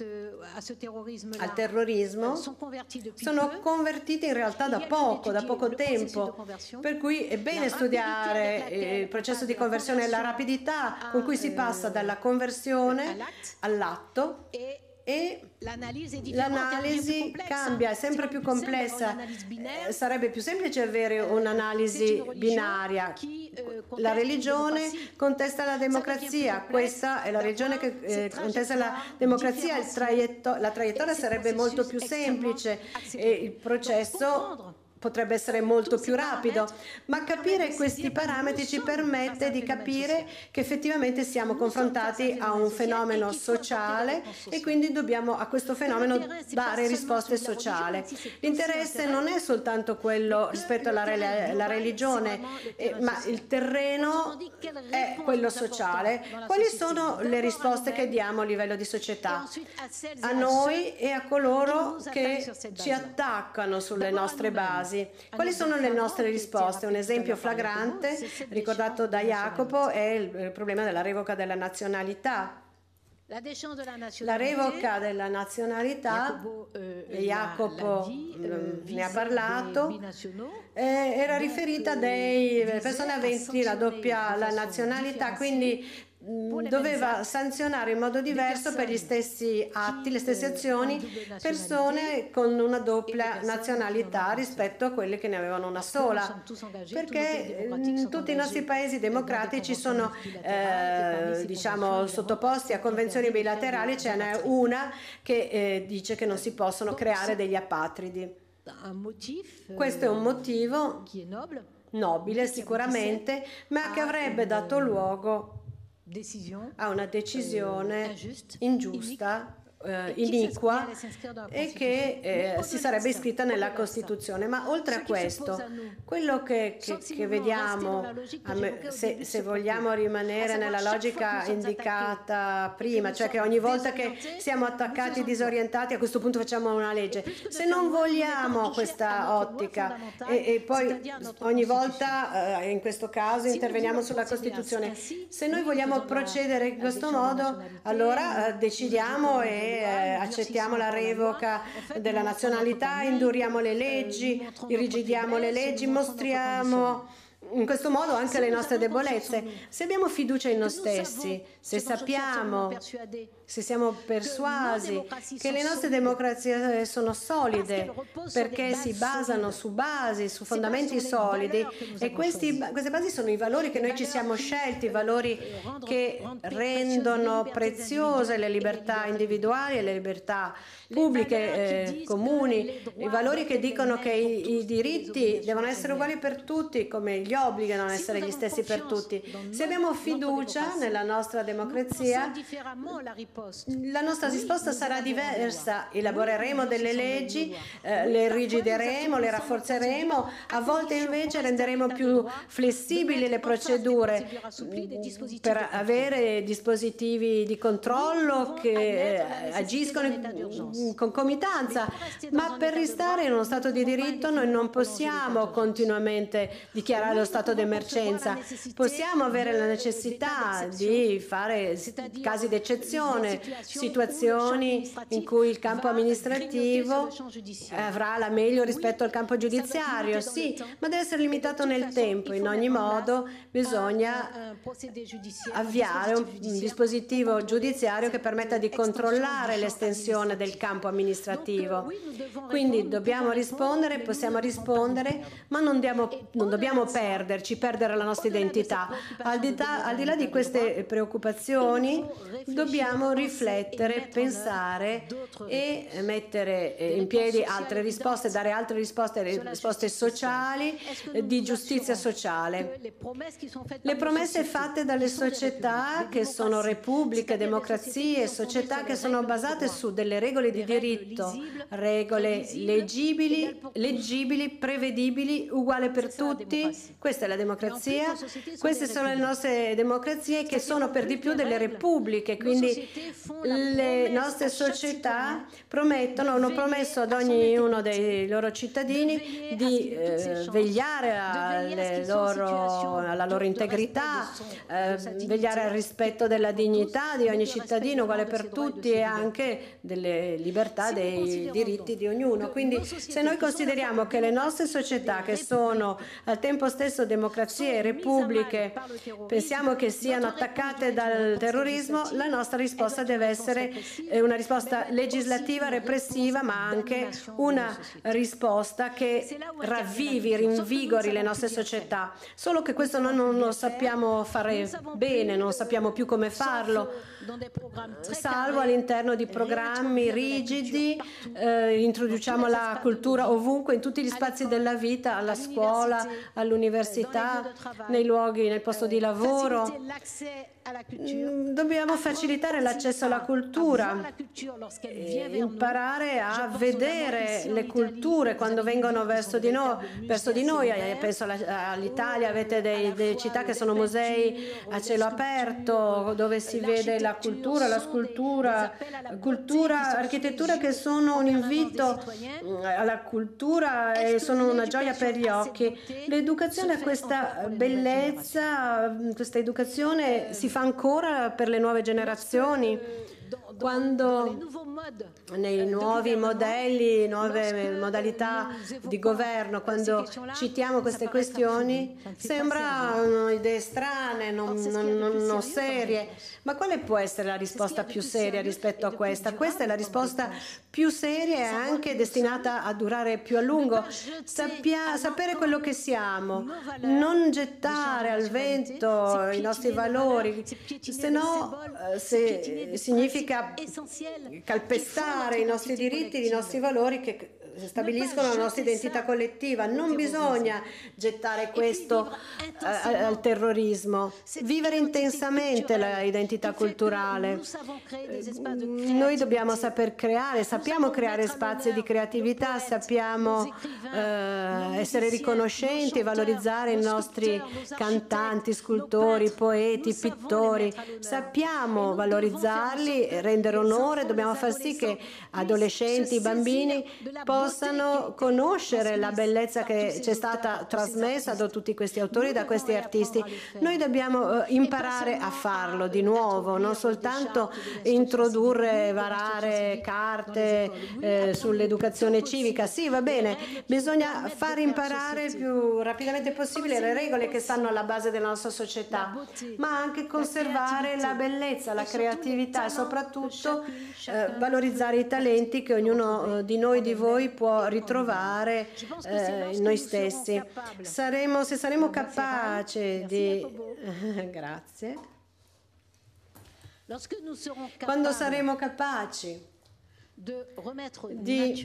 al terrorismo sono convertiti in realtà da poco, da poco tempo, per cui è bene studiare il processo di conversione e la rapidità con cui si passa dalla conversione all'atto, e l'analisi cambia, è sempre più complessa. Eh, sarebbe più semplice avere un'analisi binaria. La religione contesta la democrazia, questa è la religione che eh, contesta la democrazia, il traietto la traiettoria sarebbe molto più semplice e il processo potrebbe essere molto più rapido, ma capire questi parametri ci permette di capire che effettivamente siamo confrontati a un fenomeno sociale e quindi dobbiamo a questo fenomeno dare risposte sociali. L'interesse non è soltanto quello rispetto alla, re alla religione, eh, ma il terreno è quello sociale. Quali sono le risposte che diamo a livello di società? A noi e a coloro che ci attaccano sulle nostre basi. Quali sono le nostre risposte? Un esempio flagrante, ricordato da Jacopo, è il problema della revoca della nazionalità. La revoca della nazionalità, Jacopo ne ha parlato, era riferita a delle persone aventi la doppia la nazionalità, quindi doveva sanzionare in modo diverso per gli stessi atti, le stesse azioni, persone con una doppia nazionalità rispetto a quelle che ne avevano una sola, perché in tutti i nostri paesi democratici sono eh, diciamo sottoposti a convenzioni bilaterali, ce n'è una che eh, dice che non si possono creare degli apatridi. Questo è un motivo nobile sicuramente, ma che avrebbe dato luogo a una decisione ingiusta, eh, iniqua, e che eh, si sarebbe iscritta nella Costituzione. Ma oltre a questo, quello che, che, che vediamo, se, se vogliamo rimanere nella logica indicata prima, cioè che ogni volta che siamo attaccati, disorientati, a questo punto facciamo una legge. Se non vogliamo questa ottica e, e poi ogni volta, eh, in questo caso, interveniamo sulla Costituzione, se noi vogliamo procedere in questo modo, allora eh, decidiamo e eh, accettiamo la revoca della nazionalità, induriamo le leggi, irrigidiamo le leggi, mostriamo in questo modo anche le nostre debolezze. Se abbiamo fiducia in noi stessi, se sappiamo, se siamo persuasi che le nostre democrazie sono solide perché si basano su basi, su fondamenti solidi, e questi, queste basi sono i valori che noi ci siamo scelti, i valori che rendono preziose le libertà individuali e le libertà pubbliche, eh, comuni, i valori che dicono che i, i diritti devono essere uguali per tutti, come gli obblighi devono essere gli stessi per tutti. Se abbiamo fiducia nella nostra democrazia, la nostra risposta sarà diversa. Elaboreremo delle leggi, eh, le rigideremo, le rafforzeremo, a volte invece renderemo più flessibili le procedure per avere dispositivi di controllo che eh, agiscono in concomitanza, ma per restare in uno stato di diritto noi non possiamo continuamente dichiarare lo stato d'emergenza. Possiamo avere la necessità di fare casi d'eccezione, situazioni in cui il campo amministrativo avrà la meglio rispetto al campo giudiziario, sì, ma deve essere limitato nel tempo. In ogni modo bisogna avviare un dispositivo giudiziario che permetta di controllare l'estensione del campo amministrativo. Quindi dobbiamo rispondere, possiamo rispondere, ma non, diamo, non dobbiamo perderci, perdere la nostra identità. Al di, ta, al di là di queste preoccupazioni dobbiamo riflettere, pensare e mettere in piedi altre risposte, dare altre risposte, risposte sociali, di giustizia sociale. Le promesse fatte dalle società che sono repubbliche, democrazie, società che sono basate su delle regole di diritto, regole leggibili, leggibili, prevedibili, uguali per tutti. Questa è la democrazia, queste sono le nostre democrazie che sono per di più delle repubbliche, quindi le nostre società promettono, hanno promesso ad ognuno dei loro cittadini di eh, vegliare alle loro, alla loro integrità, eh, vegliare al rispetto della dignità di ogni cittadino uguale per tutti e anche delle libertà, dei diritti di ognuno. Quindi se noi consideriamo che le nostre società, che sono al tempo stesso democrazie e repubbliche, pensiamo che siano attaccate dal terrorismo, la nostra risposta deve essere una risposta legislativa, repressiva, ma anche una risposta che ravvivi, rinvigori le nostre società. Solo che questo noi non lo sappiamo fare bene, non sappiamo più come farlo, salvo all'interno di programmi rigidi. Eh, introduciamo la cultura ovunque, in tutti gli spazi della vita, alla scuola, all'università, nei luoghi, nel posto di lavoro. Dobbiamo facilitare l'accesso alla cultura, imparare a vedere le culture quando vengono verso di noi. Verso di noi. Penso all'Italia, avete dei, delle città che sono musei a cielo aperto, dove si vede la cultura, la scultura, cultura, architettura, che sono un invito alla cultura e sono una gioia per gli occhi. L'educazione a questa bellezza, questa educazione si fa ancora per le nuove generazioni. Quando nei nuovi modelli, nuove modalità di governo, quando citiamo queste questioni, sembrano idee strane, non, non, non, non serie. Ma quale può essere la risposta più seria rispetto a questa? Questa è la risposta più seria e anche destinata a durare più a lungo. Sappia, sapere quello che siamo, non gettare al vento i nostri valori, se no se significa calpestare i nostri diritti, i nostri valori che stabiliscono la nostra identità collettiva. Non bisogna gettare questo eh, al terrorismo, vivere intensamente l'identità culturale. Noi dobbiamo saper creare, sappiamo creare spazi di creatività, sappiamo eh, essere riconoscenti e valorizzare i nostri cantanti, scultori, poeti, pittori. Sappiamo valorizzarli, rendere onore, dobbiamo far sì che adolescenti, bambini possano possano conoscere la bellezza che ci è stata trasmessa da tutti questi autori, da questi artisti. Noi dobbiamo eh, imparare a farlo di nuovo, non soltanto introdurre, varare carte eh, sull'educazione civica. Sì, va bene, bisogna far imparare il più rapidamente possibile le regole che stanno alla base della nostra società, ma anche conservare la bellezza, la creatività e soprattutto eh, valorizzare i talenti che ognuno eh, di noi, di voi può ritrovare eh, in noi stessi. Saremo, se saremo capaci di... Grazie. Quando saremo capaci di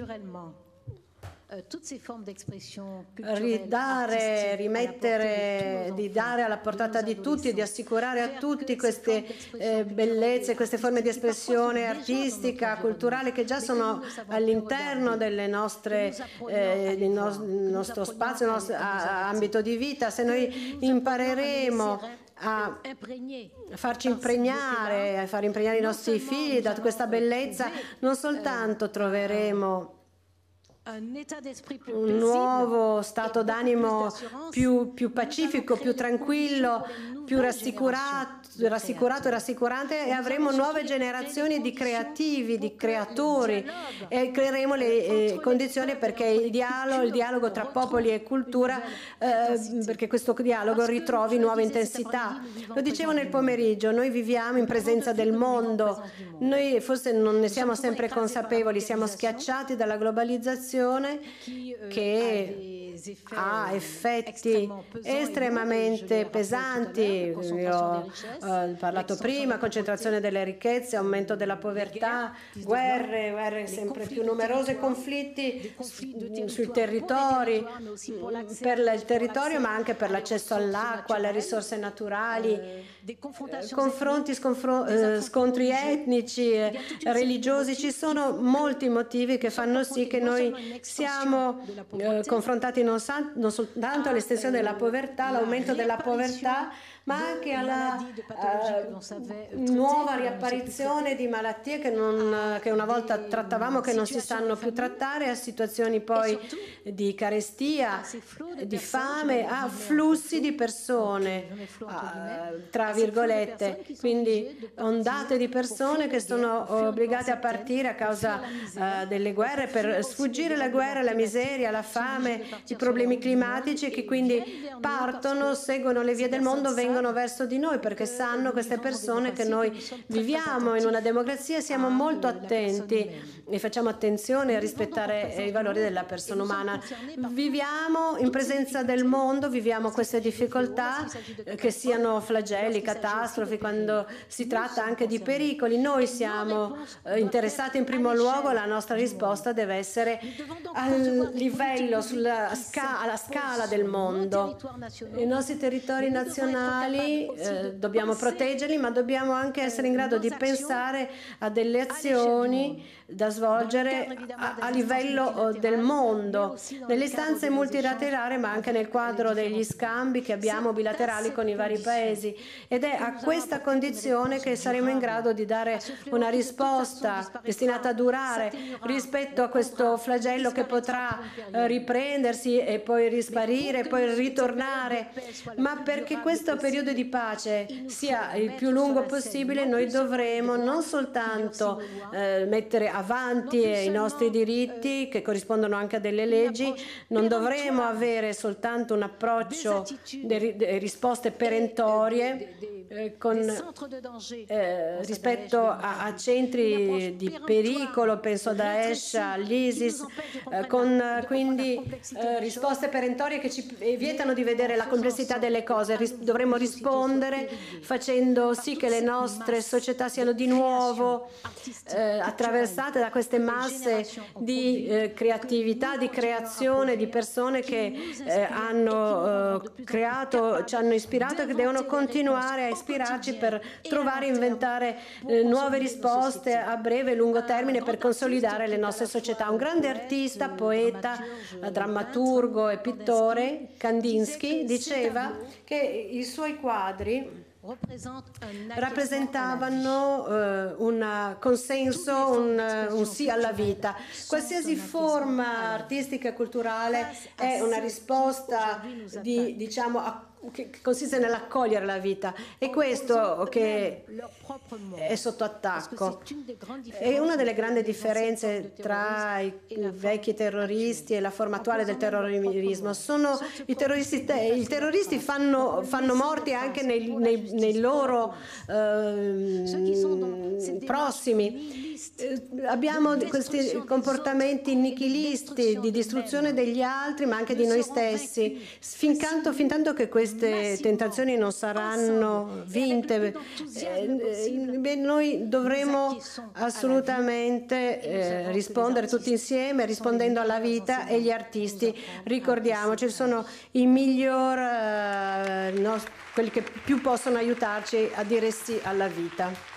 ridare, rimettere, di dare alla portata di tutti, di assicurare a tutti queste eh, bellezze, queste forme di espressione artistica, culturale che già sono all'interno delle nostre, eh, del nostro spazio, del nostro ambito di vita. Se noi impareremo a farci impregnare, a far impregnare i nostri figli da questa bellezza, non soltanto troveremo un nuovo stato d'animo più, più pacifico, più tranquillo, più rassicurato, rassicurato e rassicurante, e avremo nuove generazioni di creativi, di creatori, e creeremo le eh, condizioni perché il dialogo, il dialogo tra popoli e cultura, eh, perché questo dialogo ritrovi nuova intensità. Lo dicevo nel pomeriggio, noi viviamo in presenza del mondo, noi forse non ne siamo sempre consapevoli, siamo schiacciati dalla globalizzazione che ha effetti estremamente pesanti. Io ho eh, parlato prima, concentrazione delle ricchezze, aumento della povertà, guerre, guerre sempre più numerose, conflitti sui territori, per il territorio ma anche per l'accesso all'acqua, alle risorse naturali, confronti, sconfro- eh, scontri etnici, eh, religiosi. Ci sono molti motivi che fanno sì che noi siamo eh, confrontati non, sa- non soltanto all'estensione della povertà, l'aumento della povertà, ma anche alla uh, nuova riapparizione di malattie che, non, che una volta trattavamo, che non si sanno più trattare, a situazioni poi di carestia, di fame, a flussi di persone, uh, tra virgolette, quindi ondate di persone che sono obbligate a partire a causa uh, delle guerre, per sfuggire la guerra, la miseria, la fame, i problemi climatici, che quindi partono, seguono le vie del mondo, vengono verso di noi perché sanno, queste persone, che noi viviamo in una democrazia, siamo molto attenti e facciamo attenzione a rispettare i valori della persona umana. Viviamo in presenza del mondo, viviamo queste difficoltà, che siano flagelli, catastrofi, quando si tratta anche di pericoli. Noi siamo interessati in primo luogo, la nostra risposta deve essere al livello, sulla sca- alla scala del mondo. I nostri territori nazionali Eh, dobbiamo proteggerli, ma dobbiamo anche essere in grado di pensare a delle azioni da svolgere a, a livello del mondo, nelle istanze multilaterali, ma anche nel quadro degli scambi che abbiamo bilaterali con i vari paesi. Ed è a questa condizione che saremo in grado di dare una risposta destinata a durare rispetto a questo flagello che potrà eh, riprendersi e poi risparire, poi ritornare. Ma perché questo periodo di pace sia il più lungo possibile, noi dovremo non soltanto eh, mettere avanti i nostri diritti che corrispondono anche a delle leggi, non dovremo avere soltanto un approccio di risposte perentorie eh, con, eh, rispetto a, a centri di pericolo, penso a Daesh, all'ISIS, eh, con quindi eh, risposte perentorie che ci vietano di vedere la complessità delle cose. Ris- dovremo rispondere facendo sì che le nostre società siano di nuovo eh, attraversate da queste masse di eh, creatività, di creazione, di persone che eh, hanno eh, creato, ci hanno ispirato e che devono continuare a ispirarci per trovare e inventare eh, nuove risposte a breve e lungo termine per consolidare le nostre società. Un grande artista, poeta, drammaturgo e pittore, Kandinsky, diceva che i suoi quadri rappresentavano eh, un consenso, un, un sì alla vita. Qualsiasi forma artistica e culturale è una risposta di, diciamo, a che consiste nell'accogliere la vita, e questo che è sotto attacco. E una delle grandi differenze tra i vecchi terroristi e la forma attuale del terrorismo sono i terroristi. I terroristi fanno, fanno morti anche nei, nei, nei loro eh, prossimi. Eh, abbiamo questi comportamenti nichilisti di distruzione degli altri, ma anche di noi stessi. Fin tanto, fin tanto che questi queste tentazioni non saranno vinte, eh, beh, noi dovremo assolutamente eh, rispondere tutti insieme, rispondendo alla vita, e gli artisti, ricordiamoci, sono i miglior, eh, no, quelli che più possono aiutarci a dire sì alla vita.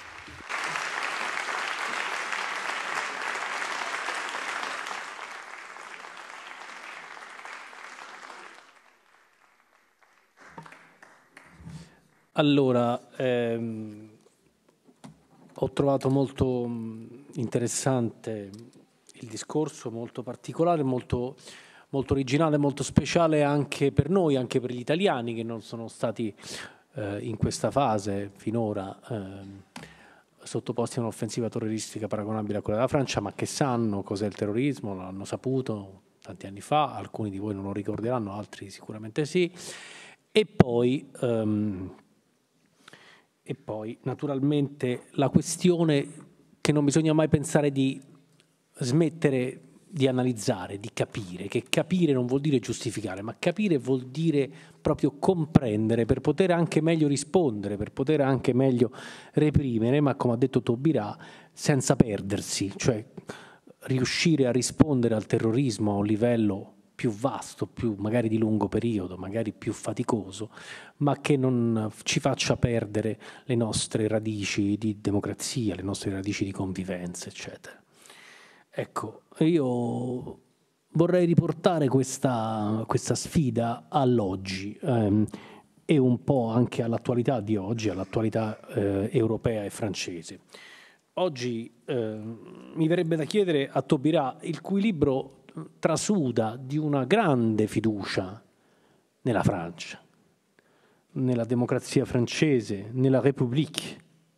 Allora, ehm, ho trovato molto interessante il discorso, molto particolare, molto, molto originale, molto speciale anche per noi, anche per gli italiani che non sono stati eh, in questa fase finora eh, sottoposti a un'offensiva terroristica paragonabile a quella della Francia, ma che sanno cos'è il terrorismo, l'hanno saputo tanti anni fa, alcuni di voi non lo ricorderanno, altri sicuramente sì. E poi... Um, E poi, naturalmente, la questione che non bisogna mai pensare di smettere di analizzare, di capire, che capire non vuol dire giustificare, ma capire vuol dire proprio comprendere, per poter anche meglio rispondere, per poter anche meglio reprimere, ma come ha detto Taubira, senza perdersi, cioè riuscire a rispondere al terrorismo a un livello più vasto, più magari di lungo periodo, magari più faticoso, ma che non ci faccia perdere le nostre radici di democrazia, le nostre radici di convivenza, eccetera. Ecco, io vorrei riportare questa, questa sfida all'oggi ehm, e un po' anche all'attualità di oggi, all'attualità eh, europea e francese. Oggi eh, mi verrebbe da chiedere a Taubira, il cui libro trasuda di una grande fiducia nella Francia, nella democrazia francese, nella République,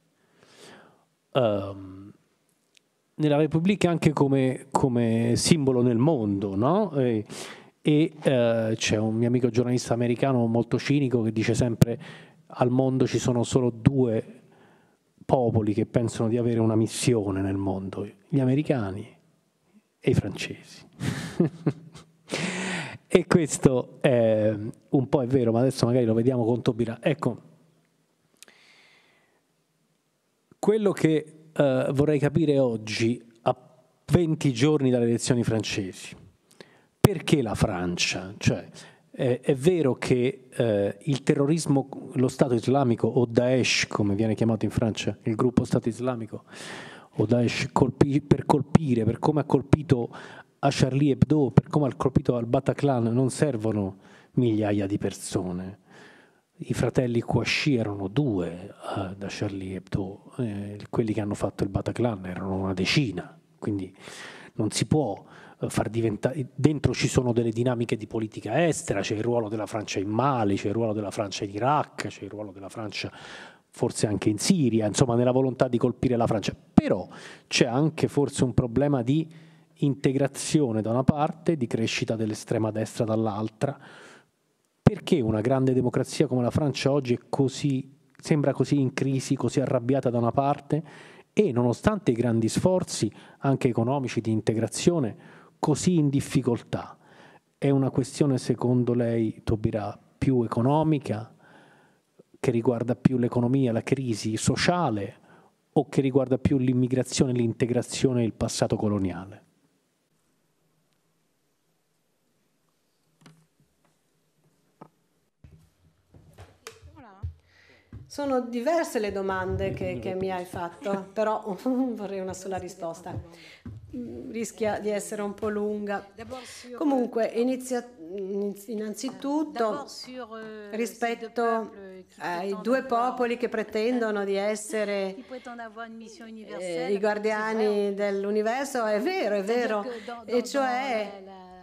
um, nella République anche come, come simbolo nel mondo, no? E, e uh, c'è un mio amico giornalista americano molto cinico che dice sempre: al mondo ci sono solo due popoli che pensano di avere una missione nel mondo, gli americani e i francesi. E questo è un po' è vero, ma adesso magari lo vediamo con Taubira. Ecco, quello che eh, vorrei capire oggi, a venti giorni dalle elezioni francesi, perché la Francia? Cioè, eh, è vero che eh, il terrorismo, lo Stato islamico, o Daesh, come viene chiamato in Francia, il gruppo Stato islamico, o Daesh, colpi, per colpire, per come ha colpito a Charlie Hebdo, per come ha colpito al Bataclan, non servono migliaia di persone. I fratelli Kouachi erano due uh, da Charlie Hebdo, eh, quelli che hanno fatto il Bataclan erano una decina, quindi non si può uh, far diventare... Dentro ci sono delle dinamiche di politica estera, c'è il ruolo della Francia in Mali, c'è il ruolo della Francia in Iraq, c'è il ruolo della Francia forse anche in Siria, insomma nella volontà di colpire la Francia. Però c'è anche forse un problema di integrazione da una parte, di crescita dell'estrema destra dall'altra. Perché una grande democrazia come la Francia oggi è così, sembra così in crisi, così arrabbiata da una parte, e nonostante i grandi sforzi anche economici di integrazione così in difficoltà? È una questione, secondo lei, Taubira, più economica, che riguarda più l'economia, la crisi sociale, o che riguarda più l'immigrazione, l'integrazione e il passato coloniale? Sono diverse le domande che, che mi hai fatto, però vorrei una sola risposta. Rischia di essere un po' lunga. Comunque, inizia, Innanzitutto, rispetto ai due popoli che pretendono di essere eh, i guardiani dell'universo, è vero, è vero, e cioè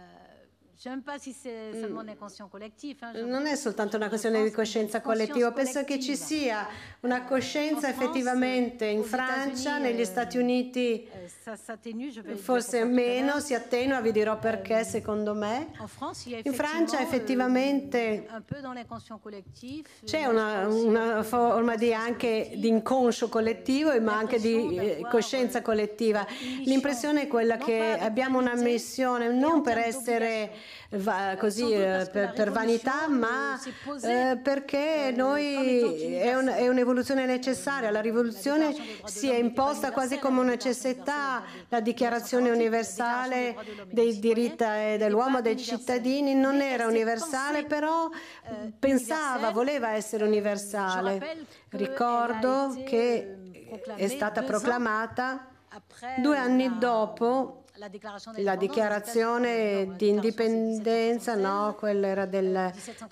non è soltanto una questione di coscienza collettiva, penso che ci sia una coscienza effettivamente in Francia, negli Stati Uniti forse meno, si attenua, vi dirò perché secondo me. In Francia effettivamente c'è una, una forma di, anche di inconscio collettivo ma anche di eh, coscienza collettiva. L'impressione è quella che abbiamo una missione non per essere Va, così eh, per, per vanità, ma eh, perché noi è, un, è un'evoluzione necessaria. La rivoluzione si è imposta quasi come una necessità. La Dichiarazione universale dei diritti dell'uomo e dei cittadini non era universale, però pensava, voleva essere universale. Ricordo che è stata proclamata due anni dopo la dichiarazione di indipendenza, no, quella era del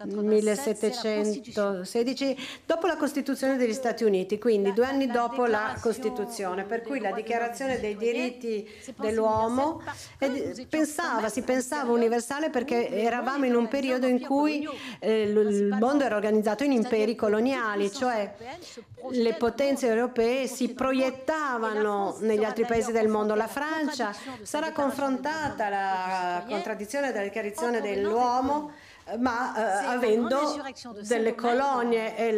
millesettecentosedici, dopo la Costituzione degli Stati Uniti, quindi due anni dopo la Costituzione, per cui la dichiarazione dei diritti dell'uomo pensava, si pensava universale perché eravamo in un periodo in cui eh, il mondo era organizzato in imperi coloniali, cioè le potenze europee si proiettavano negli altri paesi del mondo. La Francia sarà confrontata alla contraddizione della dichiarazione dell'uomo, ma eh, avendo delle colonie e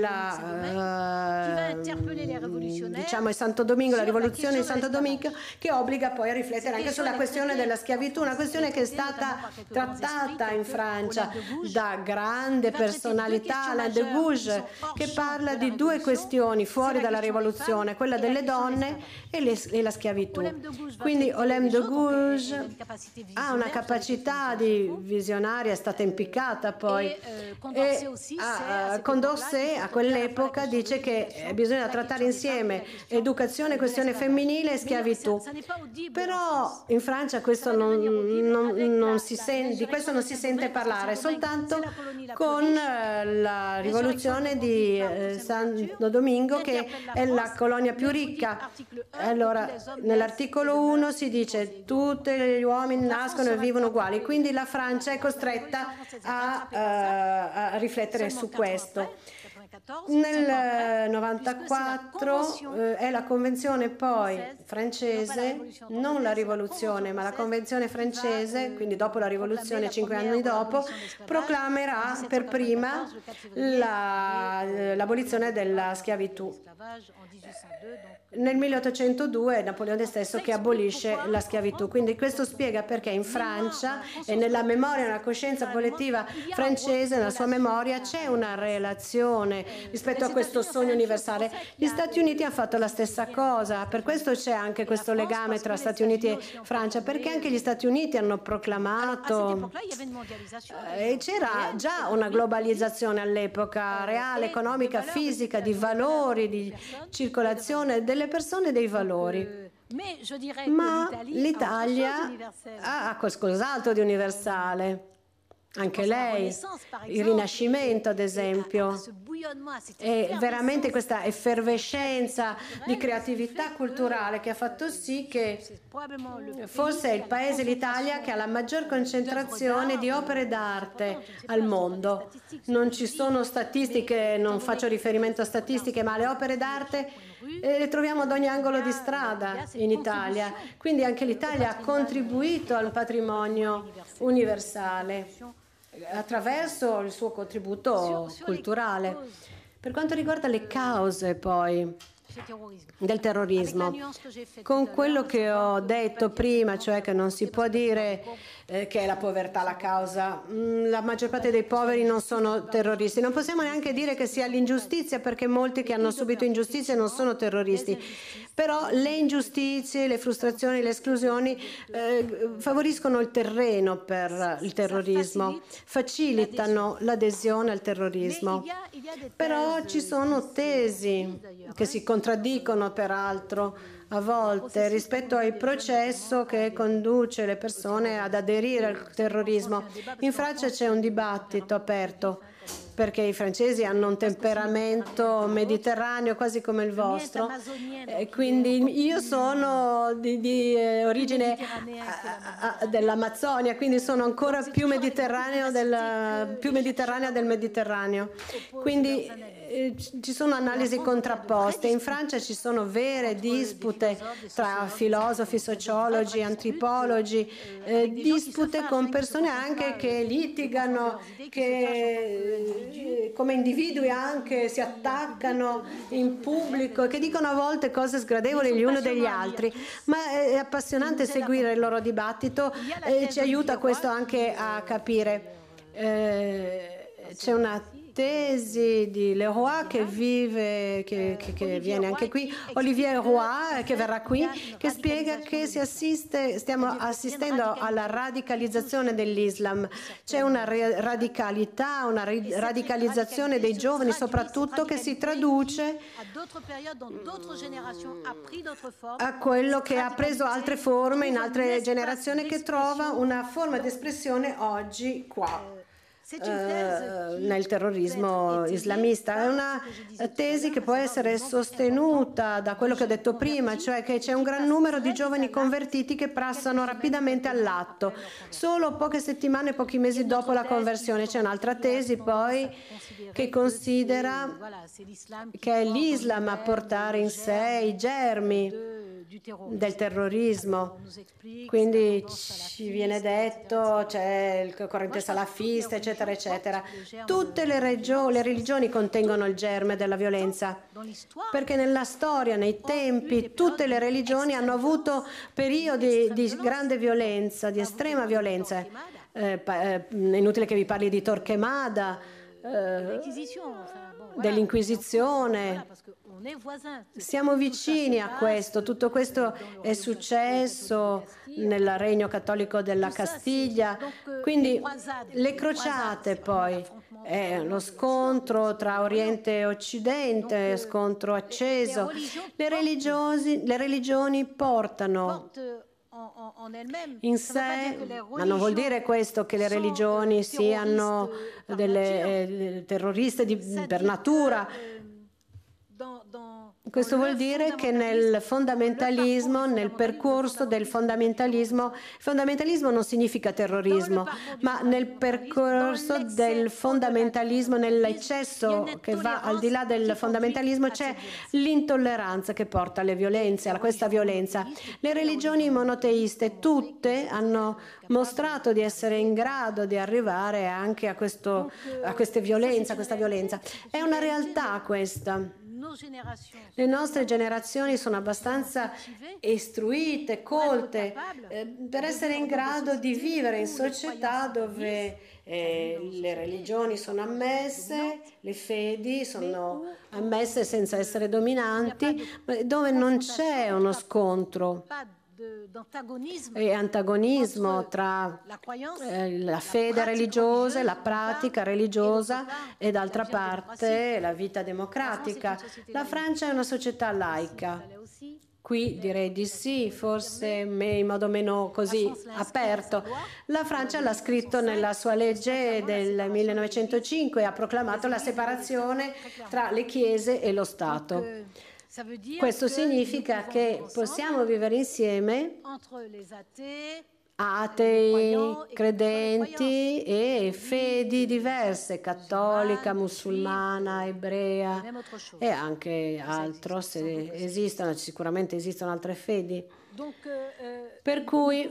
la eh, diciamo il Santo Domingo, la rivoluzione di Santo Domingo, che obbliga poi a riflettere anche sulla questione della schiavitù, una questione che è stata trattata in Francia da grande personalità, Alain de Gouges, che parla di due questioni fuori dalla rivoluzione, quella delle donne e, le, e la schiavitù. Quindi Alain de Gouges ha una capacità di visionaria, è stata impiccata poi, e a Condorcet a quell'epoca dice che bisogna trattare insieme educazione, questione femminile e schiavitù, però in Francia questo non, non, non si sente, di questo non si sente parlare, soltanto con la rivoluzione di Santo Domingo, che è la colonia più ricca. Allora nell'articolo uno si dice tutti gli uomini nascono e vivono uguali, quindi la Francia è costretta a A, a riflettere su questo. Nel novantaquattro eh, è la convenzione poi francese, non la rivoluzione, ma la convenzione francese, quindi dopo la rivoluzione, cinque anni dopo, proclamerà per prima l'abolizione la, della schiavitù. Nel milleottocentodue è Napoleone stesso che abolisce la schiavitù, quindi questo spiega perché in Francia e nella memoria, nella coscienza collettiva francese, nella sua memoria c'è una relazione rispetto a questo sogno universale. Gli Stati Uniti hanno fatto la stessa cosa, per questo c'è anche questo legame tra Stati Uniti e Francia, perché anche gli Stati Uniti hanno proclamato e c'era già una globalizzazione all'epoca reale, economica, fisica, di valori, di circolazione delle persone e dei valori. Ma l'Italia ha qualcos'altro di universale. Anche lei, il Rinascimento ad esempio, è veramente questa effervescenza di creatività culturale che ha fatto sì che forse è il paese, l'Italia, che ha la maggior concentrazione di opere d'arte al mondo. Non ci sono statistiche, non faccio riferimento a statistiche, ma le opere d'arte le troviamo ad ogni angolo di strada in Italia. Quindi anche l'Italia ha contribuito al patrimonio universale attraverso il suo contributo culturale. Per quanto riguarda le cause poi del terrorismo, con quello che ho detto prima, cioè che non si può dire eh, che è la povertà la causa, mm, la maggior parte dei poveri non sono terroristi, non possiamo neanche dire che sia l'ingiustizia, perché molti che hanno subito ingiustizie non sono terroristi, però le ingiustizie, le frustrazioni, le esclusioni eh, favoriscono il terreno per il terrorismo, facilitano l'adesione al terrorismo. Però ci sono tesi che si contraddicono peraltro a volte rispetto al processo che conduce le persone ad aderire al terrorismo. In Francia c'è un dibattito aperto, perché i francesi hanno un temperamento mediterraneo quasi come il vostro, e quindi io sono di, di eh, origine dell'Amazzonia, quindi sono ancora più mediterraneo del, più mediterranea del Mediterraneo, quindi eh, ci sono analisi contrapposte. In Francia ci sono vere dispute tra filosofi, sociologi, antropologi, eh, dispute con persone anche che litigano, che come individui anche si attaccano in pubblico, che dicono a volte cose sgradevoli gli uni degli altri, ma è appassionante seguire il loro dibattito e ci aiuta questo anche a capire. Eh, c'è una tesi di Leroy che vive, che, che, che viene anche qui, Olivier Roy che verrà qui, che spiega che si assiste, stiamo assistendo alla radicalizzazione dell'Islam. C'è una radicalità, una radicalizzazione dei giovani soprattutto, che si traduce a quello che ha preso altre forme in altre generazioni, che trova una forma di espressione oggi qua. Uh, nel terrorismo islamista. È una tesi che può essere sostenuta da quello che ho detto prima, cioè che c'è un gran numero di giovani convertiti che passano rapidamente all'atto, solo poche settimane, pochi mesi dopo la conversione. C'è un'altra tesi poi che considera che è l'Islam a portare in sé i germi del terrorismo, quindi ci viene detto c'è il corrente salafista, eccetera eccetera. Tutte le, le religioni contengono il germe della violenza, perché nella storia, nei tempi, tutte le religioni hanno avuto periodi di grande violenza, di estrema violenza. Eh, è inutile che vi parli di Torquemada, eh, dell'Inquisizione. Siamo vicini a questo, tutto questo è successo nel Regno Cattolico della Castiglia, quindi le crociate poi, è lo scontro tra Oriente e Occidente, scontro acceso. Le, religiosi, le religioni portano in sé, ma non vuol dire questo che le religioni siano delle eh, terroriste di, per natura. Questo vuol dire che nel fondamentalismo, nel percorso del fondamentalismo, il fondamentalismo non significa terrorismo, ma nel percorso del fondamentalismo, nell'eccesso che va al di là del fondamentalismo, c'è l'intolleranza che porta alle violenze, a questa violenza. Le religioni monoteiste tutte hanno mostrato di essere in grado di arrivare anche a, questo, a queste violenze, a questa violenza. È una realtà questa. Le nostre generazioni sono abbastanza istruite, colte, eh, per essere in grado di vivere in società dove eh, le religioni sono ammesse, le fedi sono ammesse senza essere dominanti, dove non c'è uno scontro e antagonismo tra eh, la fede religiosa e la pratica religiosa e d'altra parte la vita democratica. La Francia è una società laica. Qui direi di sì, forse in modo meno così aperto. La Francia l'ha scritto nella sua legge del millenovecentocinque e ha proclamato la separazione tra le chiese e lo Stato. Questo significa che possiamo vivere insieme atei, credenti e fedi diverse, cattolica, musulmana, ebrea e anche altro, se esistono, sicuramente esistono altre fedi. Per cui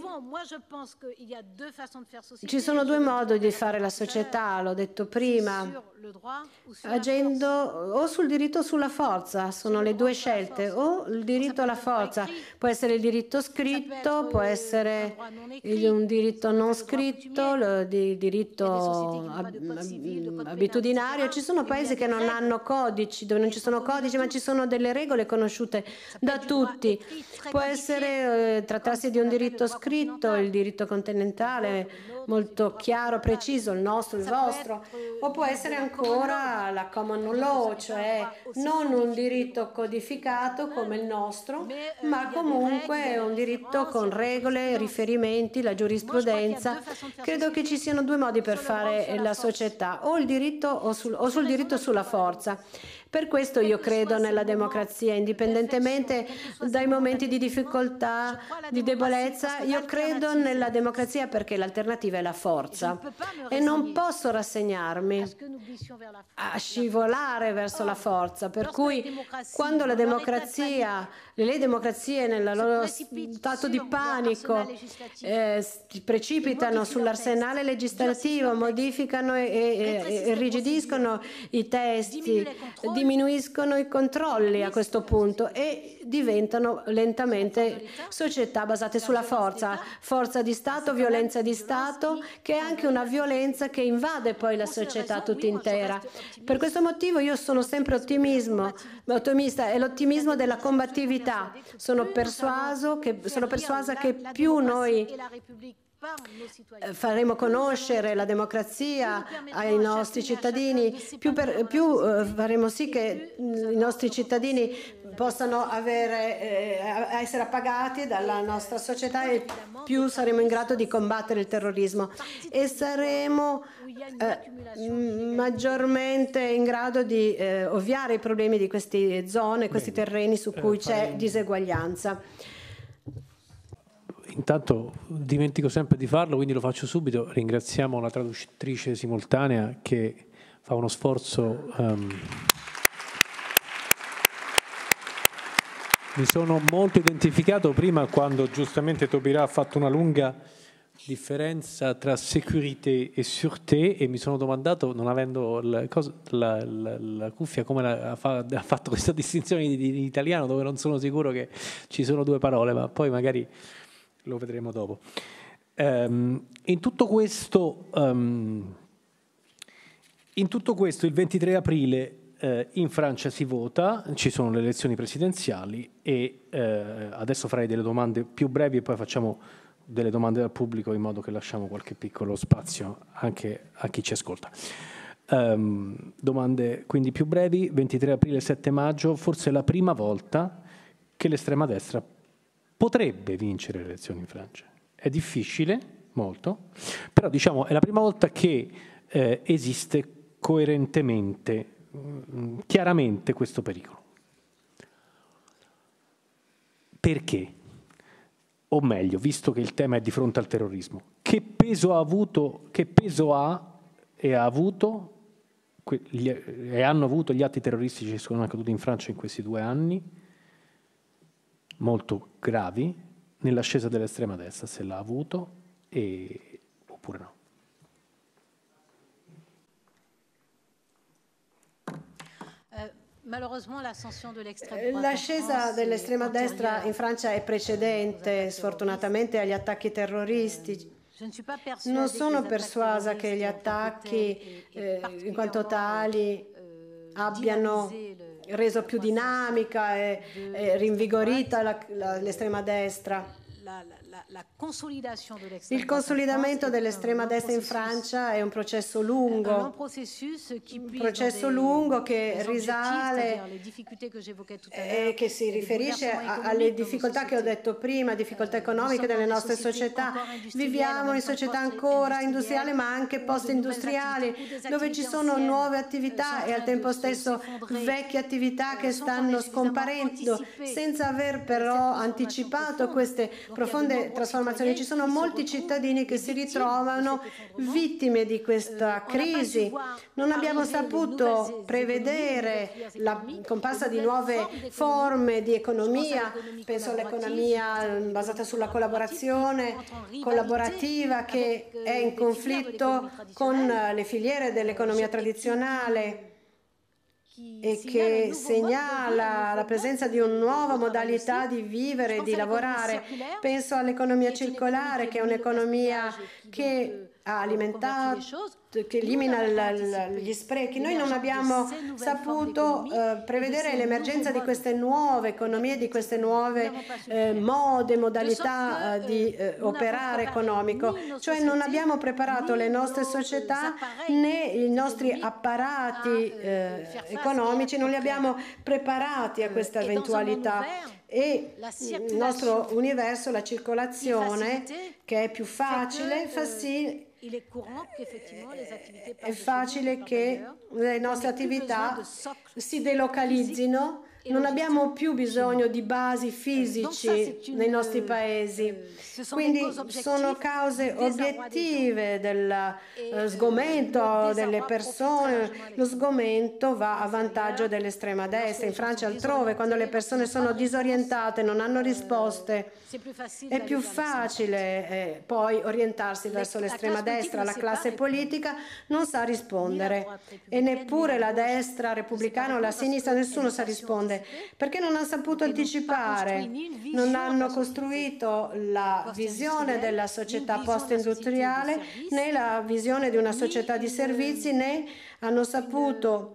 ci sono due modi di fare la società, l'ho detto prima, agendo o sul diritto o sulla forza, sono le due scelte, o il diritto alla forza, può essere il diritto scritto, può essere un diritto non scritto, il diritto abitudinario. Ci sono paesi che non hanno codici, dove non ci sono codici, ma ci sono delle regole conosciute da tutti. Può essere eh, trattarsi di un diritto scritto, il diritto continentale, molto chiaro, preciso, il nostro, il vostro, o può essere ancora la common law, cioè non un diritto codificato come il nostro, ma comunque un diritto con regole, riferimenti, la giurisprudenza. Credo che ci siano due modi per fare la società, o il diritto o sul, o sul diritto sulla forza. Per questo io credo nella democrazia, indipendentemente dai momenti di difficoltà, di debolezza, io credo nella democrazia perché l'alternativa è la forza e non posso rassegnarmi a scivolare verso la forza, per cui quando la democrazia, le democrazie nel loro stato di panico eh, si precipitano sull'arsenale legislativo, modificano e, e, e irrigidiscono i testi, diminuiscono i controlli a questo punto e diventano lentamente società basate sulla forza, forza di Stato, violenza di Stato, che è anche una violenza che invade poi la società tutta intera. Per questo motivo io sono sempre ottimismo, ottimista, è l'ottimismo della combattività. Sono, persuaso che, sono persuasa che più noi faremo conoscere la democrazia ai nostri cittadini, più, per, più uh, faremo sì che i nostri cittadini possano avere, eh, essere appagati dalla nostra società e più saremo in grado di combattere il terrorismo e saremo eh, maggiormente in grado di eh, ovviare i problemi di queste zone, questi terreni su cui c'è diseguaglianza. Intanto dimentico sempre di farlo, quindi lo faccio subito. Ringraziamo la traduttrice simultanea che fa uno sforzo. Um, mi sono molto identificato prima quando giustamente Taubira ha fatto una lunga differenza tra sécurité e sûreté e mi sono domandato, non avendo la, cosa, la, la, la cuffia, come la, ha, fa, ha fatto questa distinzione in, in italiano, dove non sono sicuro che ci sono due parole, ma poi magari lo vedremo dopo. Um, in tutto questo, um, in tutto questo il ventitré aprile eh, in Francia si vota, ci sono le elezioni presidenziali e eh, adesso farei delle domande più brevi e poi facciamo delle domande dal pubblico in modo che lasciamo qualche piccolo spazio anche a chi ci ascolta. Um, domande quindi più brevi, ventitré aprile, sette maggio, forse è la prima volta che l'estrema destra potrebbe vincere le elezioni in Francia. È difficile, molto, però diciamo è la prima volta che eh, esiste coerentemente, mh, chiaramente questo pericolo. Perché? O meglio, visto che il tema è di fronte al terrorismo, che peso ha avuto, che peso ha e ha avuto gli, e hanno avuto gli atti terroristici che sono accaduti in Francia in questi due anni? Molto gravi nell'ascesa dell'estrema destra, se l'ha avuto e, oppure no. L'ascesa dell'estrema destra in Francia è precedente, sfortunatamente, agli attacchi terroristici. Non sono persuasa che gli attacchi, eh, in quanto tali, abbiano reso più dinamica e, e rinvigorita l'estrema destra. Il consolidamento dell'estrema destra in Francia è un processo lungo, un processo lungo che risale e che si riferisce alle difficoltà che ho detto prima, difficoltà economiche delle nostre società. Viviamo in società ancora industriali ma anche post-industriali, dove ci sono nuove attività e al tempo stesso vecchie attività che stanno scomparendo, senza aver però anticipato queste profonde trasformazioni. Ci sono molti cittadini che si ritrovano vittime di questa crisi. Non abbiamo saputo prevedere la comparsa di nuove forme di economia, penso all'economia basata sulla collaborazione collaborativa che è in conflitto con le filiere dell'economia tradizionale e che segnala la presenza di una nuova modalità di vivere e di lavorare. Penso all'economia circolare, che è un'economia che ha alimentato che elimina l- l- gli sprechi. Noi non abbiamo saputo eh, prevedere l'emergenza di queste nuove economie, di queste nuove eh, mode, modalità eh, di eh, operare economico, cioè non abbiamo preparato le nostre società né i nostri apparati eh, economici, non li abbiamo preparati a questa eventualità. E il nostro universo, la circolazione, che è più facile, fa sì è facile che le nostre attività si delocalizzino, non abbiamo più bisogno di basi fisici nei nostri paesi, quindi sono cause obiettive del sgomento delle persone. Lo sgomento va a vantaggio dell'estrema destra. In Francia e altrove, quando le persone sono disorientate, non hanno risposte, è più facile eh, poi orientarsi verso l'estrema destra. La classe politica non sa rispondere e neppure la destra repubblicana o la sinistra, nessuno sa rispondere, perché non hanno saputo anticipare, non hanno costruito la visione della società post-industriale né la visione di una società di servizi, né hanno saputo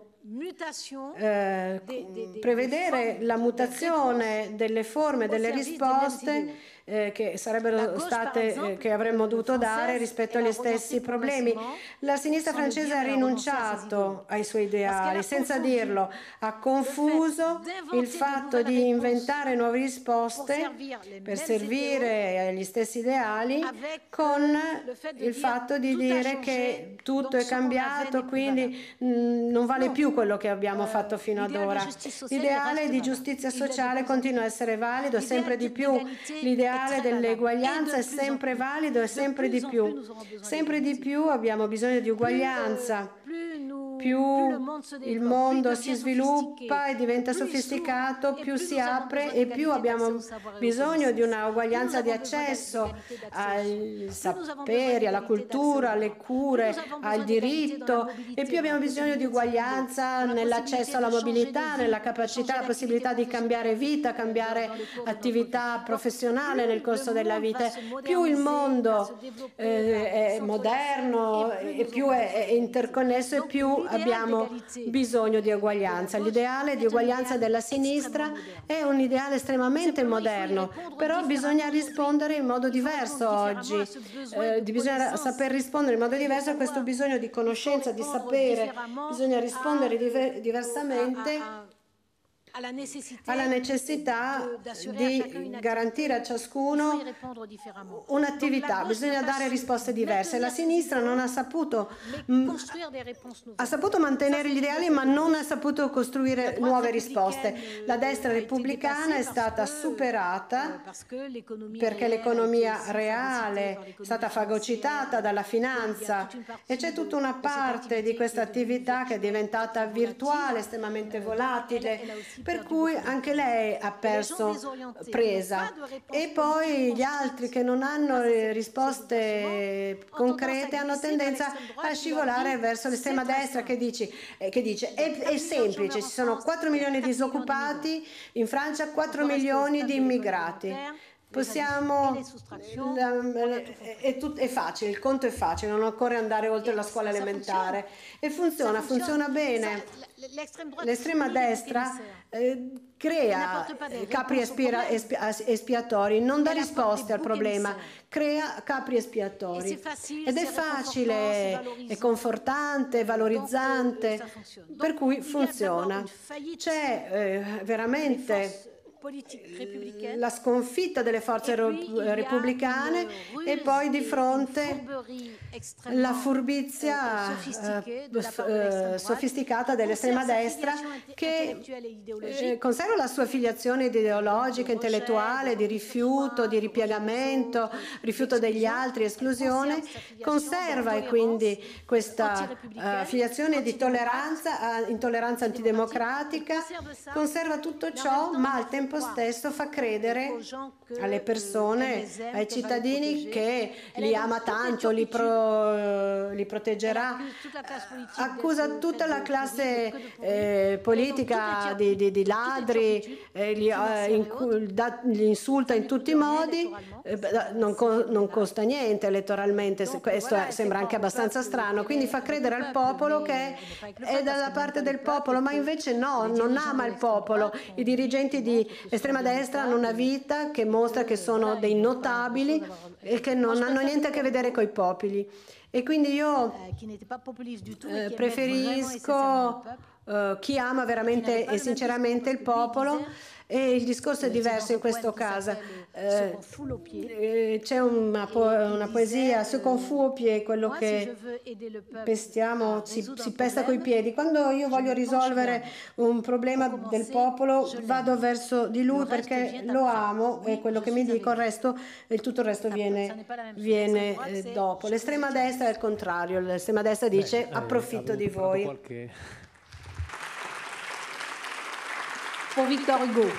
Eh, prevedere la mutazione delle forme, delle risposte eh, che sarebbero state, eh, che avremmo dovuto dare rispetto agli stessi problemi. La sinistra francese ha rinunciato ai suoi ideali, senza dirlo, ha confuso il fatto di inventare nuove risposte per servire agli stessi ideali con il fatto di dire che tutto è cambiato, quindi mh, non vale più quello che abbiamo fatto fino ad ora. L'ideale di giustizia sociale continua a essere valido, sempre di più. L'ideale dell'eguaglianza è sempre valido e sempre di più. Sempre di più abbiamo bisogno di uguaglianza. Più il mondo si sviluppa e diventa sofisticato, più si apre e più abbiamo bisogno di una uguaglianza di accesso ai saperi, alla cultura, alle cure, al diritto, e più abbiamo bisogno di uguaglianza nell'accesso alla mobilità, nella capacità, la possibilità di cambiare vita, cambiare attività professionale nel corso della vita. Più il mondo eh, è moderno e più è, è interconnesso e più abbiamo bisogno di uguaglianza. L'ideale di uguaglianza della sinistra è un ideale estremamente moderno, però bisogna rispondere in modo diverso oggi, eh, bisogna saper rispondere in modo diverso a questo bisogno di conoscenza, di sapere, bisogna rispondere diver- diversamente alla necessità di garantire a ciascuno un'attività, bisogna dare risposte diverse. La sinistra non ha saputo, mh, ha saputo mantenere gli ideali, ma non ha saputo costruire nuove risposte. La destra repubblicana è stata superata perché l'economia reale è stata fagocitata dalla finanza e c'è tutta una parte di questa attività che è diventata virtuale, estremamente volatile, per cui anche lei ha perso presa. E poi gli altri che non hanno risposte concrete hanno tendenza a scivolare verso l'estrema destra che, dici, eh, che dice è, è semplice, ci sono quattro milioni di disoccupati, in Francia quattro milioni di immigrati. Possiamo, è, tut, è facile, il conto è facile, non occorre andare oltre la scuola elementare e funziona, funziona bene. L'estrema destra eh, crea capri espira, espia, espiatori, non dà risposte al problema, crea capri espiatori ed è facile, è confortante, valorizzante, per cui funziona. C'è eh, veramente la sconfitta delle forze repubblicane e poi di fronte la furbizia eh, eh, sofisticata dell'estrema destra che eh, conserva la sua filiazione ideologica, intellettuale, di rifiuto, di ripiegamento, rifiuto degli altri, esclusione, conserva e quindi questa eh, filiazione di tolleranza, intolleranza antidemocratica, conserva tutto ciò, ma al tempo tempo stesso fa credere alle persone, ai cittadini che li ama tanto, li, pro, li proteggerà, accusa tutta la classe eh, politica di, di, di ladri, eh, li, eh, in, da, li insulta in tutti i modi, eh, non, co, non costa niente elettoralmente, questo è, sembra anche abbastanza strano, quindi fa credere al popolo che è dalla parte del popolo, ma invece no, non ama il popolo. I dirigenti di estrema destra hanno una vita che mostra che sono dei notabili e che non hanno niente a che vedere coi popoli. E quindi io eh, preferisco eh, chi ama veramente e sinceramente il popolo, e il discorso è diverso in questo caso. Eh, eh, c'è una, po una poesia su Con fu au pied, quello che pestiamo si, si pesta coi piedi. Quando io voglio risolvere un problema del popolo vado verso di lui perché lo amo, è quello che mi dico, il resto, il tutto il resto viene, viene eh, dopo. L'estrema destra è il contrario, l'estrema destra dice Beh, approfitto eh, di voi. Qualche... Victor Hugo.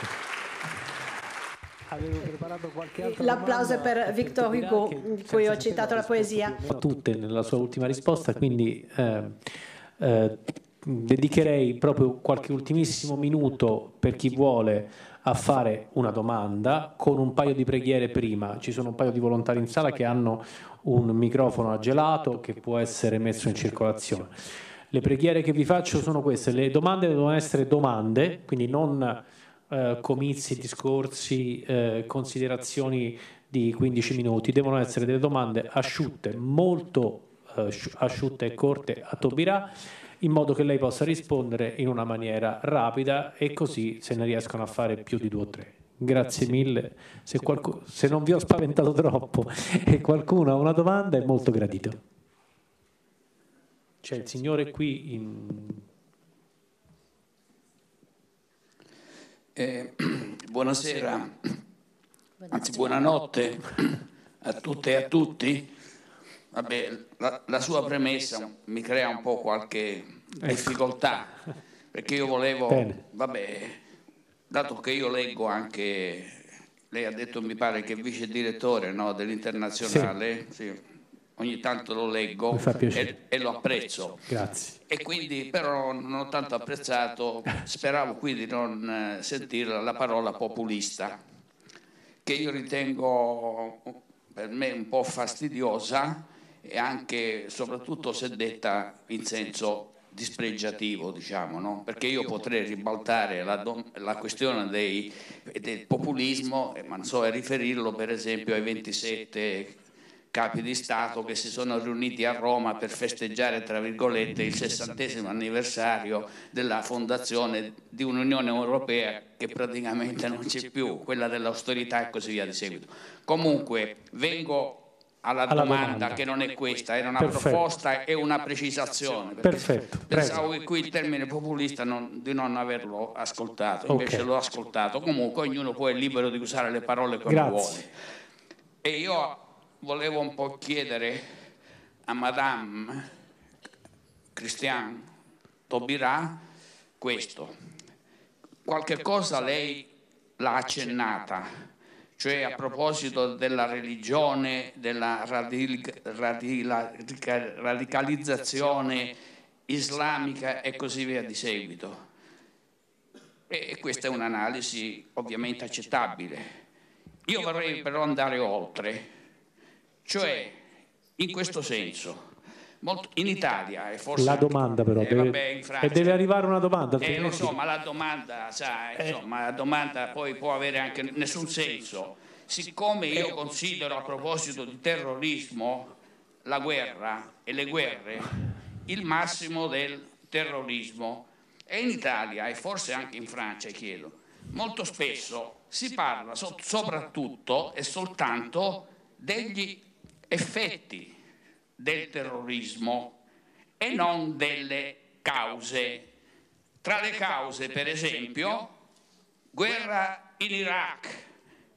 Avevo preparato qualche altra L'applauso è per Victor Hugo, in cui ho citato la poesia. Tutte nella sua ultima risposta, quindi eh, eh, dedicherei proprio qualche ultimissimo minuto per chi vuole a fare una domanda con un paio di preghiere prima. Ci sono un paio di volontari in sala che hanno un microfono a gelato che può essere messo in circolazione. Le preghiere che vi faccio sono queste: le domande devono essere domande, quindi non eh, comizi, discorsi, eh, considerazioni di quindici minuti, devono essere delle domande asciutte, molto eh, asciutte e corte a Taubira, in modo che lei possa rispondere in una maniera rapida, e così se ne riescono a fare più di due o tre. Grazie mille. Se, qualcuno, se non vi ho spaventato troppo e qualcuno ha una domanda, è molto gradito. C'è il signore qui in... Eh, buonasera, anzi buonanotte a tutte e a tutti. Vabbè, la, la sua premessa mi crea un po' qualche difficoltà, perché io volevo, Bene. vabbè, dato che io leggo anche, lei ha detto mi pare che è vice direttore, no, dell'Internazionale, sì. Sì. Ogni tanto lo leggo e, e lo apprezzo. Grazie. E quindi però non ho tanto apprezzato, speravo qui di non sentire la parola populista, che io ritengo per me un po' fastidiosa, e anche soprattutto se detta in senso dispregiativo, diciamo, no? Perché io potrei ribaltare la, la questione dei, del populismo, ma non so, riferirlo per esempio ai ventisette capi di Stato che si sono riuniti a Roma per festeggiare, tra virgolette, il sessantesimo anniversario della fondazione di un'Unione Europea che praticamente non c'è più, quella dell'austerità e così via di seguito. Comunque, vengo alla, alla domanda, domanda che non è questa, era una Perfetto. proposta e una precisazione. Perfetto. Pensavo che qui il termine populista non, di non averlo ascoltato, invece okay. l'ho ascoltato. Comunque ognuno poi è libero di usare le parole come Grazie. vuole. E io volevo un po' chiedere a Madame Christiane Taubira questo. Qualche cosa lei l'ha accennata, cioè a proposito della religione, della radic radic radicalizzazione islamica e così via di seguito. E questa è un'analisi ovviamente accettabile. Io vorrei però andare oltre. Cioè, in questo senso, molto, in Italia e forse la domanda però, eh, vabbè, in Francia, e deve arrivare una domanda. Eh, lo so, ma la domanda, sai, eh. insomma, la domanda poi può avere anche nessun senso. Siccome io considero, a proposito di terrorismo, la guerra e le guerre il massimo del terrorismo, e in Italia e forse anche in Francia, chiedo, molto spesso si parla so soprattutto e soltanto degli effetti del terrorismo e non delle cause. Tra le cause, per esempio, guerra in Iraq,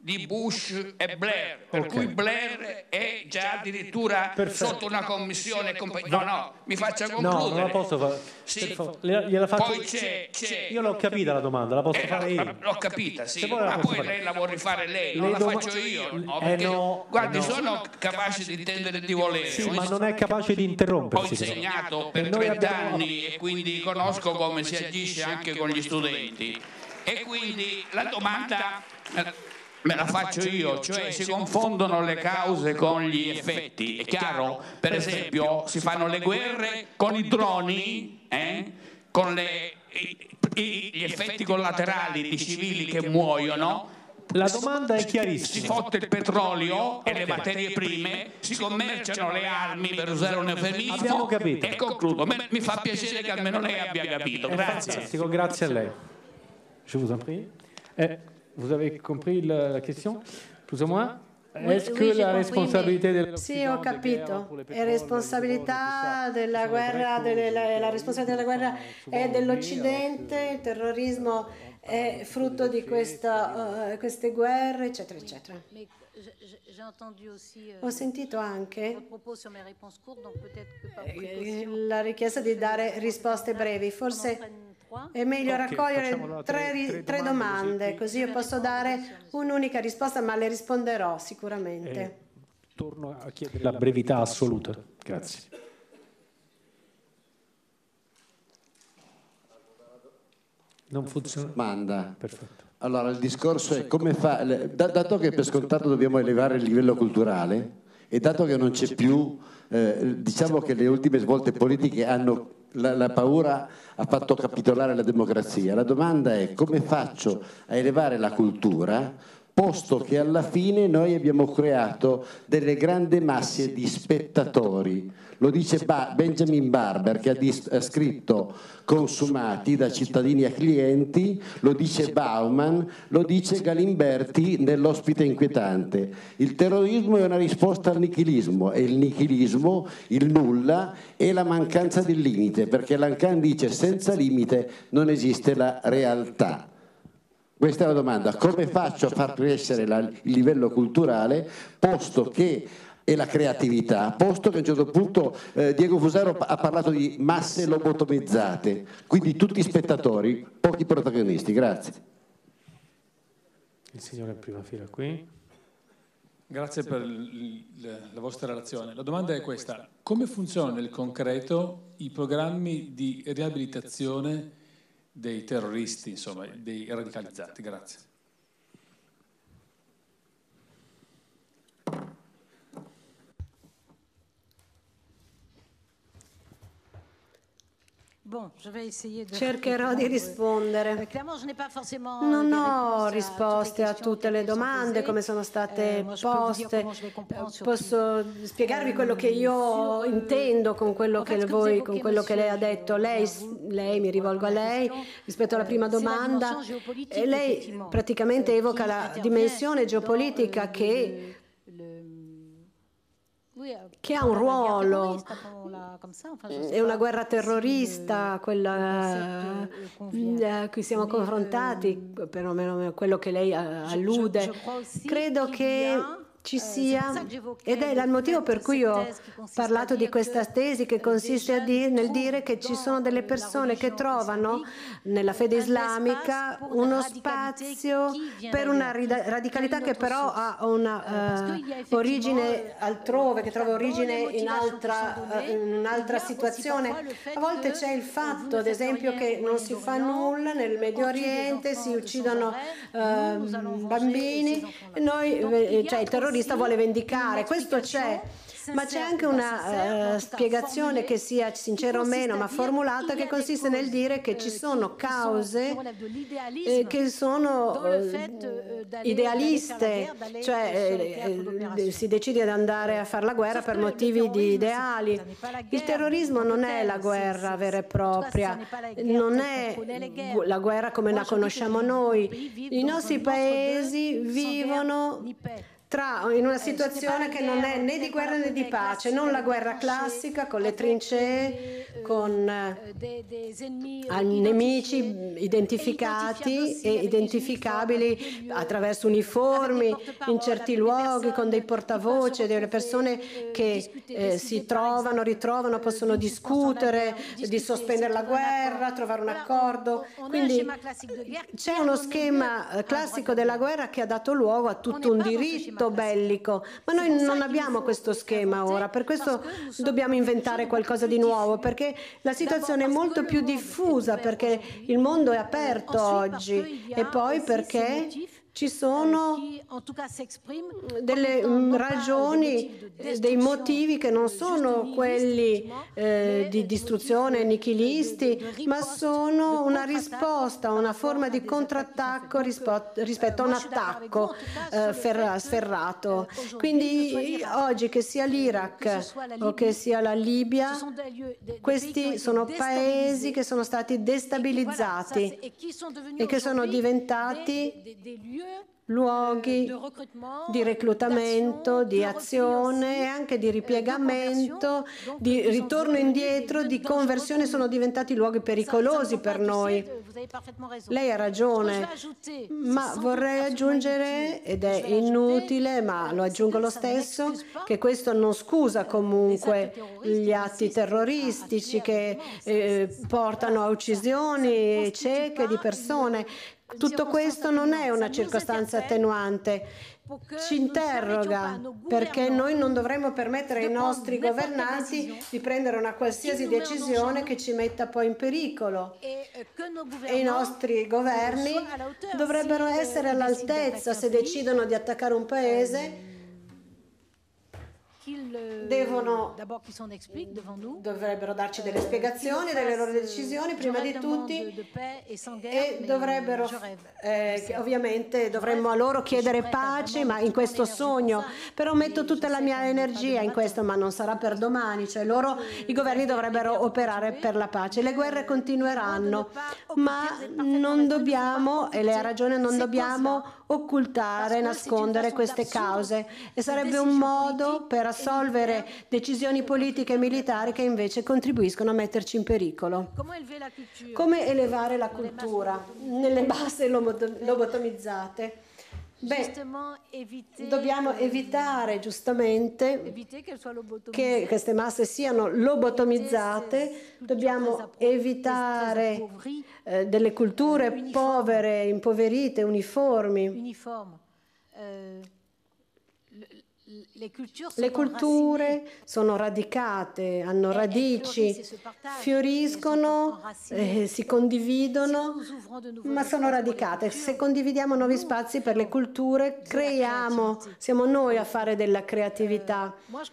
di Bush e Blair, per Okay. cui Blair è già addirittura Perfetto. sotto una commissione. No, no, mi faccia No, concludere. non la posso fare. Sì. Per favore, gliela- gliela faccio- Poi c'è, c'è Io l'ho capita la domanda, la posso eh, fare no, io. l'ho capita, sì, Se vuole la ma posso poi fare. lei la vuole rifare lei, non Le la doma- faccio io. No, Eh, perché, no, guardi, no. sono capace di intendere e di volere. Sì, Ho ma ins- non è capace di Ho interrompersi. però. insegnato per E noi trenta abbiamo- anni e quindi conosco come si agisce anche con gli studenti. E quindi la domanda eh, me la faccio io, cioè si confondono le cause con gli effetti. È chiaro? Per esempio, si fanno le guerre con i droni, eh? Con le, i- i- gli effetti collaterali di civili che muoiono. La domanda è Si chiarissima. fotte il petrolio e le materie prime, si commerciano le armi, per usare un eufemismo. Abbiamo capito. E concludo. Me- Mi fa piacere che almeno lei abbia capito. È Grazie. fantastico, grazie a lei. Je vous en prie. Eh, vous avez compris la, la question? Plus ou moins? Est-ce que oui, j'ai la compris, responsabilité dell'Occidente Sì, ho capito. È responsabilità della guerra, della, la responsabilità della guerra è dell'Occidente, il terrorismo è frutto di questa, uh, queste guerre, eccetera, eccetera. Mais j'ai- j'ai entendu aussi euh, Ho sentito anche votre propos sur mes réponses courtes, donc peut-être que par eh, précaution, la richiesta di dare risposte brevi. on en Forse prenne trois. è meglio Ok, raccogliere facciamo tre, tre- ri- tre tre domande, domande, così- così io posso dare un'unica risposta, ma le risponderò sicuramente. Eh, torno a chiedere la brevità assoluta. Grazie. Non funziona? Domanda. Perfetto. Allora, il discorso è come fa, le- da- dato che per scontato dobbiamo elevare il livello culturale e dato che non c'è più, eh, diciamo che le ultime svolte politiche hanno, la, la paura ha fatto capitolare la democrazia, la domanda è come faccio a elevare la cultura posto che alla fine noi abbiamo creato delle grandi masse di spettatori. Lo dice ba- Benjamin Barber che ha, dis- ha scritto Consumati da cittadini a clienti, lo dice Bauman, lo dice Galimberti nell'Ospite inquietante. Il terrorismo è una risposta al nichilismo e il nichilismo, il nulla, è la mancanza del limite, perché Lacan dice senza limite non esiste la realtà. Questa è la domanda, come faccio a far crescere la, il livello culturale posto che e la creatività, posto che a un certo punto eh, Diego Fusaro ha parlato di masse lobotomizzate, quindi tutti spettatori, pochi protagonisti. Grazie. Il signore in prima fila qui. Grazie per il- il- la vostra relazione. La domanda è questa: come funzionano nel concreto i programmi di riabilitazione dei terroristi, insomma, dei radicalizzati? Grazie. Bon, je vais essayer de Cercherò di répondre. rispondere. Euh, Clairement, je n'ai pas forcément Non des ho réponses à risposte toutes les a questions tutte le qui sont domande posées. come sono state Eh, moi, je peux vous dire poste. comment je vais comprendre sur Posso spiegarvi quello che io sur, intendo con quello en che fait, ce que voi, vous con évoquez, quello che lei ha monsieur, detto. Lei, vous, lei mi rivolgo a lei rispetto alla prima c'est la domanda. dimension géopolitique, E lei effectivement, praticamente euh, evoca qui la intervient dimensione dans, geopolitica euh, che le- le- oui, euh, che ha un la guerre ruolo. terroriste, appelons-la comme ça, enfin, je sais È una pas guerra si terrorista, le- quella le concept, euh, convient. a cui siamo Mais, confrontati, perlomeno quello che lei eh, allude. je crois aussi Credo qu'il che y a, ci eh, c'est pour sia, ça que j'évoquais ed è le il motivo fait, per cui io ho cette thèse qui consiste parlato à di dire questa que, tesi che eh, consiste a des dire, nel jeunes dire che ci trouvent sono delle dans persone la che religion trovano islamique nella fede un islamica espace pour une uno radicalité spazio qui vient per una d'ailleurs, rida- qui radicalità a une che autre però source. ha Eh, una parce eh, qu'il y a effectivement, origine euh, altrove, che trova dans les origine in motivations altra, qui sont données, eh, in un'altra il y a aussi situazione. parfois le fait A volte que, c'è il eh, fatto, vous ne ad faites esempio, rien che au non si fa Moyen-Orient, nulla nel Medio on tue des Oriente, enfants si de uccidono sans eh, arrêt, nous allons venger bambini ces e enfants-là. noi, Donc, eh, il y a cioè il terrorista aussi vuole vendicare, une questo c'è. Ma c'è sincère anche ou pas una sincère, mais en eh, tout cas spiegazione formulée, che sia sincera o qui meno, consiste ma à dire formulata, qu'il y che a des consiste nel causes, dire che euh, ci qui- sono qui sont- cause qui relèvent de l'idéalisme, eh, che sono dans le eh, fait, euh, d'aller- idealiste, d'aller faire la guerre, d'aller cioè sur le eh, théâtre eh, d'opération. si decide di andare a fare la guerra Sauf per que le motivi di terrorisme, ideali. ça n'est pas la Il guerre, terrorismo en non tant que è tel, la c'est- guerra c'est- vera e en tout cas, propria, ça n'est pas la guerre non telle è qu'on connaît les guerres. la guerra come Moi, la je dis que conosciamo les- noi. nos pays vivent I dans nostri un entre-deux, paesi sans guerre vivono ni paix. tra, in una situazione che non è né di guerra né di pace, non la guerra classica con le trincee, con eh, nemici identificati e identificabili attraverso uniformi in certi luoghi, con dei portavoce, delle persone che eh, si trovano, ritrovano, possono discutere di sospendere la guerra, trovare un accordo. Quindi c'è uno schema classico della guerra che ha dato luogo a tutto un diritto bellico, ma noi non abbiamo questo schema ora, per questo dobbiamo inventare qualcosa di nuovo, perché la situazione è molto più diffusa, perché il mondo è aperto oggi, e poi perché ci sono delle ragioni, dei motivi che non sono quelli eh, di distruzione nichilisti, ma sono una risposta, una forma di contrattacco rispetto a un attacco eh, sferrato. Quindi oggi, che sia l'Iraq o che sia la Libia, questi sono paesi che sono stati destabilizzati e che sono diventati luoghi di reclutamento, di azione e anche di ripiegamento, di ritorno indietro, di conversione, sono diventati luoghi pericolosi per noi. Lei ha ragione, ma vorrei aggiungere, ed è inutile, ma lo aggiungo lo stesso, che questo non scusa comunque gli atti terroristici che eh, portano a uccisioni cieche di persone. Tutto questo non è una circostanza attenuante, ci interroga, perché noi non dovremmo permettere ai nostri governanti di prendere una qualsiasi decisione che ci metta poi in pericolo, e i nostri governi dovrebbero essere all'altezza. Se decidono di attaccare un paese, devono, dovrebbero darci delle spiegazioni delle loro decisioni prima di tutti, e dovrebbero eh, ovviamente dovremmo a loro chiedere pace, ma in questo sogno. Però metto tutta la mia energia in questo, ma non sarà per domani, cioè loro, i governi dovrebbero operare per la pace. Le guerre continueranno, ma non dobbiamo, e lei ha ragione, non dobbiamo occultare, nascondere queste cause, e sarebbe un modo per assolvere decisioni politiche e militari che invece contribuiscono a metterci in pericolo. Come elevare la cultura nelle masse lobotomizzate? Beh, dobbiamo evitare giustamente che queste masse siano lobotomizzate, dobbiamo evitare eh, delle culture povere, impoverite, uniformi. Le culture sono radicate, hanno radici, fioriscono, eh, si condividono, ma sono radicate. Se condividiamo nuovi spazi per le culture, creiamo, siamo noi a fare della creatività.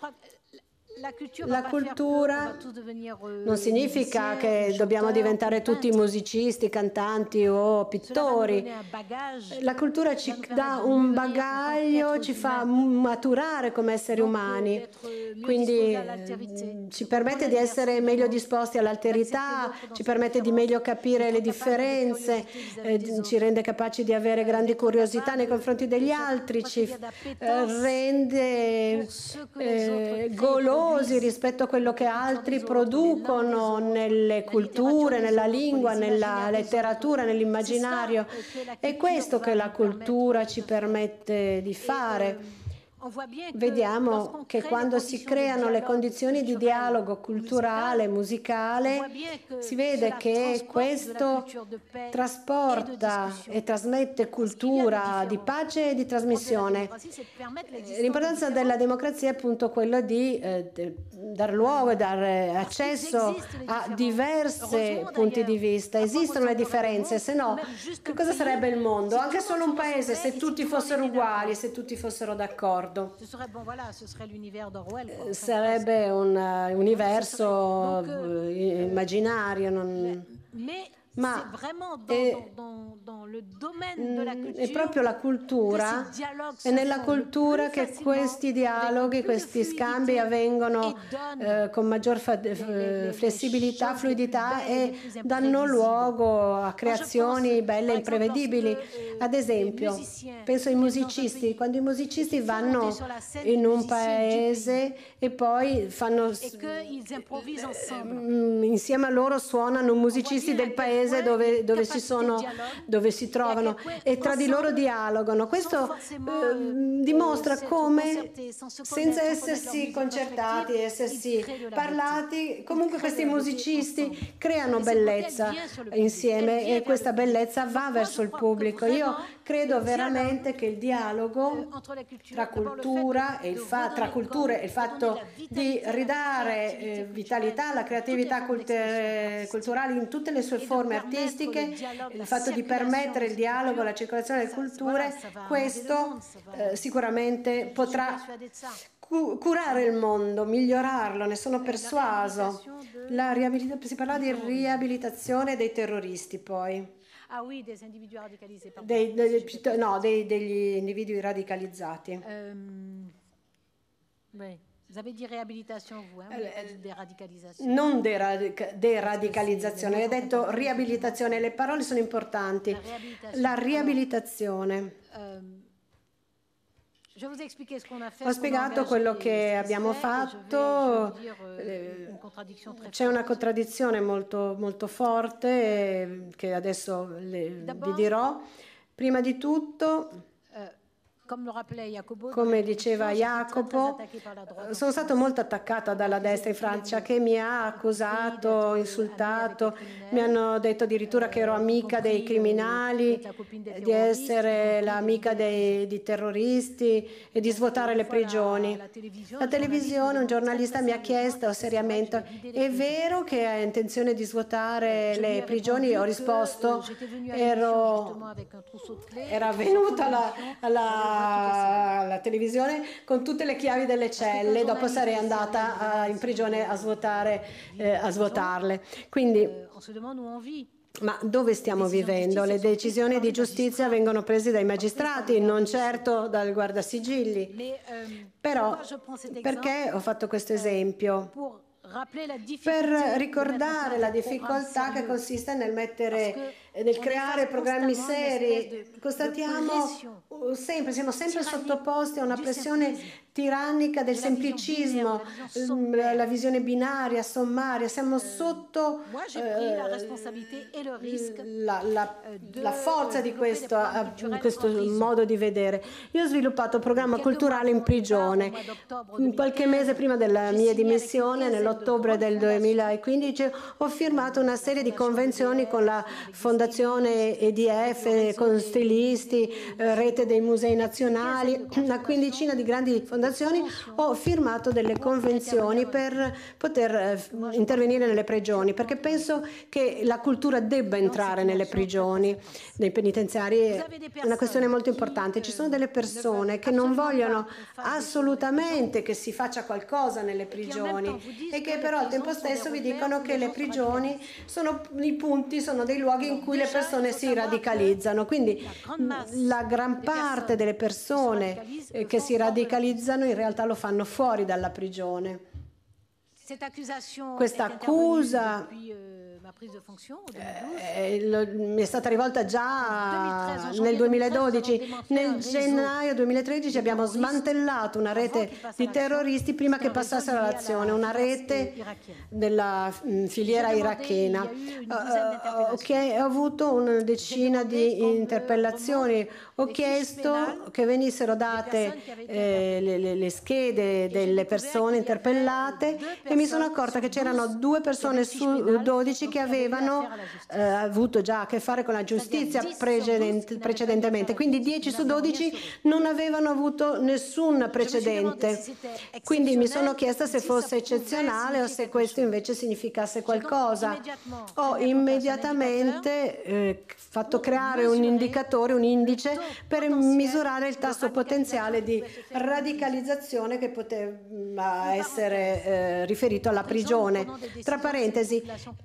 La cultura non significa che dobbiamo diventare tutti musicisti, cantanti o pittori. La cultura ci dà un bagaglio, ci fa maturare come esseri umani, quindi ci permette di essere meglio disposti all'alterità, ci permette di meglio capire le differenze, eh, ci rende capaci di avere grandi curiosità nei confronti degli altri, ci eh, rende eh, golosi rispetto a quello che altri producono nelle culture, nella lingua, nella letteratura, nell'immaginario. È questo che la cultura ci permette di fare. Vediamo che quando si creano le condizioni di dialogo culturale, musicale, si vede che questo trasporta e trasmette cultura di pace e di trasmissione. L'importanza della democrazia è appunto quello di eh, dar luogo e dare accesso a diversi punti di vista. Esistono le differenze, se no che cosa sarebbe il mondo? Anche solo un paese, se tutti fossero uguali, se tutti fossero d'accordo. Sarebbe un uh, universo uh, immaginario, non... ma è, è proprio la cultura, è nella cultura che questi dialoghi, questi scambi avvengono eh, con maggior flessibilità, fluidità e danno luogo a creazioni belle e imprevedibili. Ad esempio, penso ai musicisti, quando i musicisti vanno in un paese e poi fanno insieme a loro suonano musicisti del paese dove, dove, si, sono, dove si trovano e tra di loro dialogano. Questo eh, dimostra come, senza essersi concertati, essersi parlati, comunque questi musicisti creano bellezza insieme e questa bellezza va verso il pubblico. Io credo veramente che il dialogo tra cultura e il, fa, tra culture e il fatto di ridare eh, vitalità alla creatività culturale in tutte le sue forme artistiche, il fatto di permettere il dialogo, la circolazione delle culture, questo eh, sicuramente potrà cu curare il mondo, migliorarlo, ne sono persuaso. La si parla di riabilitazione dei terroristi poi. Ah oui, des individus radicalisés. Dei, dei, no, dei, degli individui radicalizzati. Um, oui. Vous avez dit réhabilitation, vous, hein? Eh, déradicalisation. Non deradicalizzazione, hai detto riabilitazione, le parole sono importanti. La riabilitazione. Um, Ho spiegato quello che abbiamo fatto, c'è una contraddizione molto, molto forte che adesso le, vi dirò. Prima di tutto, come diceva Jacopo, sono stata molto attaccata dalla destra in Francia che mi ha accusato, insultato, mi hanno detto addirittura che ero amica dei criminali, di essere l'amica dei, dei terroristi e di svuotare le prigioni. La televisione, un giornalista mi ha chiesto seriamente: è vero che ha intenzione di svuotare le prigioni? Ho risposto: ero, era venuta alla, alla alla televisione con tutte le chiavi delle celle, dopo sarei andata uh, in prigione a svuotare, eh, a svuotarle. Quindi, ma dove stiamo vivendo? Le decisioni di giustizia vengono prese dai magistrati, non certo dal guardasigilli. Però, perché ho fatto questo esempio? Per ricordare la difficoltà che consiste nel mettere, nel creare programmi seri. Constatiamo sempre, siamo sempre sottoposti a una pressione tirannica del semplicismo, la visione binaria, sommaria, siamo sotto eh, la, la, la forza di questo, questo modo di vedere. Io ho sviluppato un programma culturale in prigione. Qualche mese prima della mia dimissione, nell'ottobre del duemilaquindici, ho firmato una serie di convenzioni con la Fondazione E D F, con stilisti, Rete dei Musei Nazionali, una quindicina di grandi fondazioni. Ho firmato delle convenzioni per poter intervenire nelle prigioni, perché penso che la cultura debba entrare nelle prigioni, nei penitenziari. È una questione molto importante. Ci sono delle persone che non vogliono assolutamente che si faccia qualcosa nelle prigioni e che però al tempo stesso vi dicono che le prigioni sono i punti, sono dei luoghi in cui le persone si radicalizzano. Quindi la gran parte delle persone che si radicalizzano in realtà lo fanno fuori dalla prigione. Questa accusa eh, lo, mi è stata rivolta già nel duemiladodici. Nel gennaio duemilatredici abbiamo smantellato una rete di terroristi prima che passassero all'azione, una rete della mh, filiera irachena. Uh, okay, ho avuto una decina di interpellazioni, ho chiesto che venissero date eh, le, le, le schede delle persone interpellate e mi sono accorta che c'erano due persone su dodici che avevano eh, avuto già a che fare con la giustizia precedent precedentemente, quindi dieci su dodici non avevano avuto nessun precedente. Quindi mi sono chiesta se fosse eccezionale o se questo invece significasse qualcosa. Ho immediatamente eh, fatto creare un indicatore, un indice per misurare il tasso potenziale di radicalizzazione che poteva essere eh, riferito alla prigione. Tra parentesi,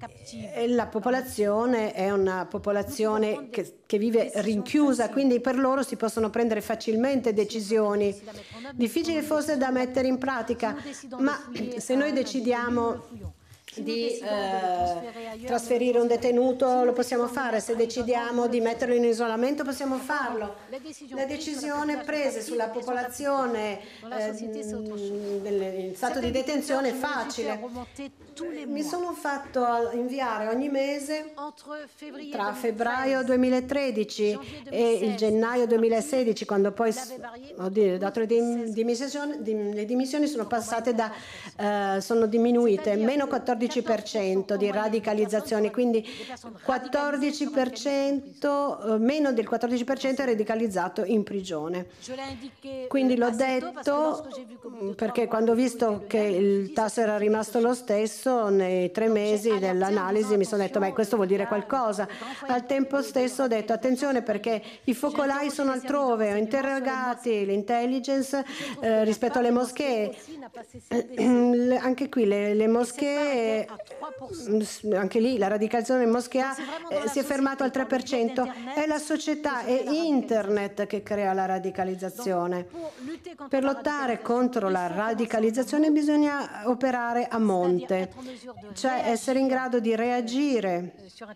E la popolazione è una popolazione che, che vive rinchiusa, quindi per loro si possono prendere facilmente decisioni, difficili forse da mettere in pratica, ma se noi decidiamo di eh, trasferire un detenuto lo possiamo fare, se decidiamo di metterlo in isolamento possiamo farlo. Le decisioni prese sulla popolazione eh, in stato di detenzione è facile. Mi sono fatto inviare ogni mese tra febbraio duemilatredici e il gennaio duemilasedici, quando poi ho dato le dimissioni, le dimissioni sono passate da eh, sono diminuite meno quattordici per cento di radicalizzazione, quindi quattordici per cento, meno del quattordici per cento è radicalizzato in prigione. Quindi l'ho detto perché quando ho visto che il tasso era rimasto lo stesso nei tre mesi dell'analisi mi sono detto, beh, questo vuol dire qualcosa. Al tempo stesso ho detto attenzione perché i focolai sono altrove, ho interrogati l'intelligence eh, rispetto alle moschee. Anche qui le, le moschee, anche lì la radicalizzazione in moschea eh, si è fermato al tre per cento. È la società, è internet che crea la radicalizzazione. Per lottare contro la radicalizzazione bisogna operare a monte, cioè essere in grado di reagire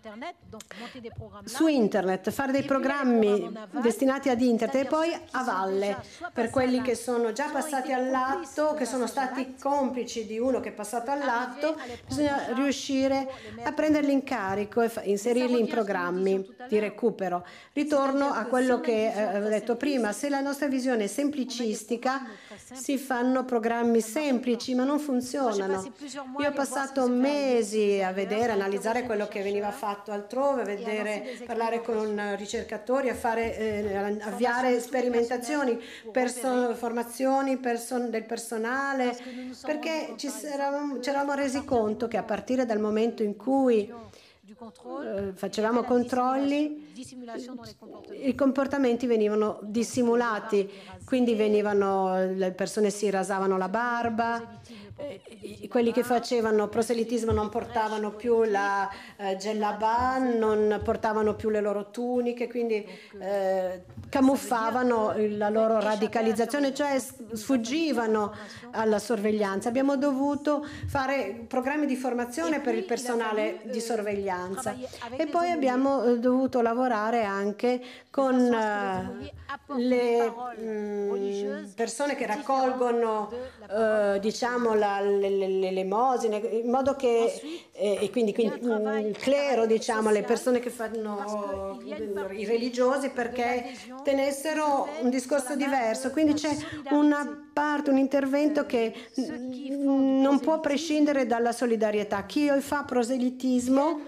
su internet, fare dei programmi destinati ad internet e poi a valle per quelli che sono già passati all'atto, che sono stati complici di uno che è passato all'atto. Bisogna riuscire a prenderli in carico e inserirli in programmi di recupero. Ritorno a quello che eh, avevo detto prima, se la nostra visione è semplicistica si fanno programmi semplici ma non funzionano. Io ho passato mesi a vedere, analizzare quello che veniva fatto altrove, vedere, parlare con ricercatori, a fare, eh, avviare sperimentazioni, perso formazioni perso del personale, perché ci eravamo, ci eravamo resi conto che a partire dal momento in cui eh, facevamo controlli, i comportamenti venivano dissimulati, quindi venivano, le persone si rasavano la barba, eh, quelli che facevano proselitismo non portavano più la eh, gellabà, non portavano più le loro tuniche, quindi eh, camuffavano la loro radicalizzazione, cioè sfuggivano alla sorveglianza. Abbiamo dovuto fare programmi di formazione per il personale di sorveglianza e poi abbiamo dovuto lavorare anche con uh, le mh, persone che raccolgono uh, diciamo la, le, le, le elemosine, in modo che eh, e quindi, quindi mh, il clero, diciamo, le persone che fanno i religiosi, perché tenessero un discorso diverso. Quindi c'è una parte, un intervento che mh, non può prescindere dalla solidarietà. Chi fa proselitismo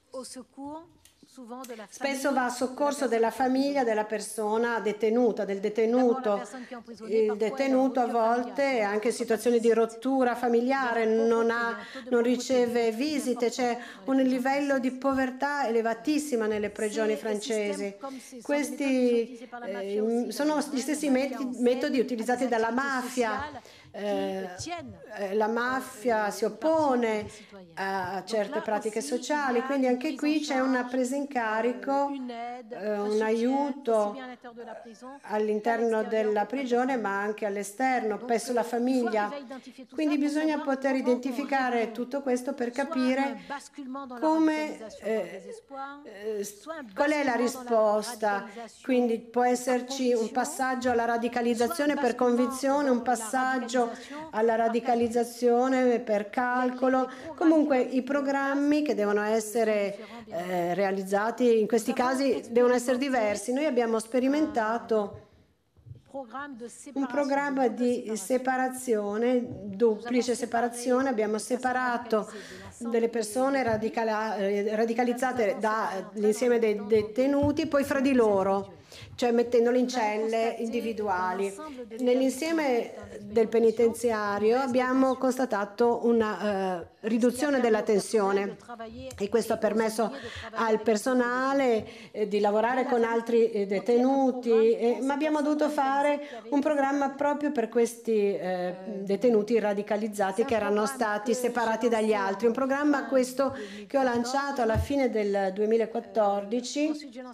spesso va a soccorso della famiglia della persona detenuta, del detenuto. Il detenuto a volte è anche in situazioni di rottura familiare, non, ha, non riceve visite, c'è un livello di povertà elevatissima nelle prigioni francesi. Questi eh, sono gli stessi metodi, metodi utilizzati dalla mafia. Eh, la mafia si oppone a certe pratiche sociali, quindi anche qui c'è una presa in carico, eh, un aiuto all'interno della prigione ma anche all'esterno, presso la famiglia. Quindi bisogna poter identificare tutto questo per capire come, eh, eh, qual è la risposta. Quindi può esserci un passaggio alla radicalizzazione per convinzione, un passaggio alla radicalizzazione per calcolo. Comunque i programmi che devono essere eh, realizzati in questi casi devono essere diversi. Noi abbiamo sperimentato un programma di separazione, duplice separazione. Abbiamo separato delle persone radicalizzate dall'insieme dei detenuti, poi fra di loro, cioè mettendoli in celle individuali. Nell'insieme del penitenziario abbiamo constatato una uh, riduzione della tensione e questo ha permesso al personale eh, di lavorare con altri eh, detenuti, eh, ma abbiamo dovuto fare un programma proprio per questi eh, detenuti radicalizzati che erano stati separati dagli altri, un programma questo che ho lanciato alla fine del duemilaquattordici,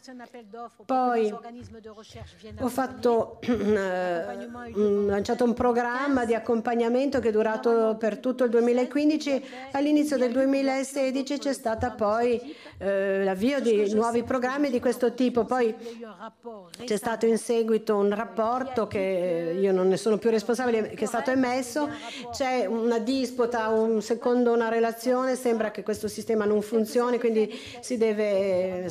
poi ho fatto, eh, lanciato un programma di accompagnamento che è durato per tutto il duemilaquindici. All'inizio del duemilasedici c'è stata poi eh, l'avvio di nuovi programmi di questo tipo, poi c'è stato in seguito un rapporto che io non ne sono più responsabile, che è stato emesso, c'è una disputa, un, secondo una relazione sembra che questo sistema non funzioni, quindi si deve,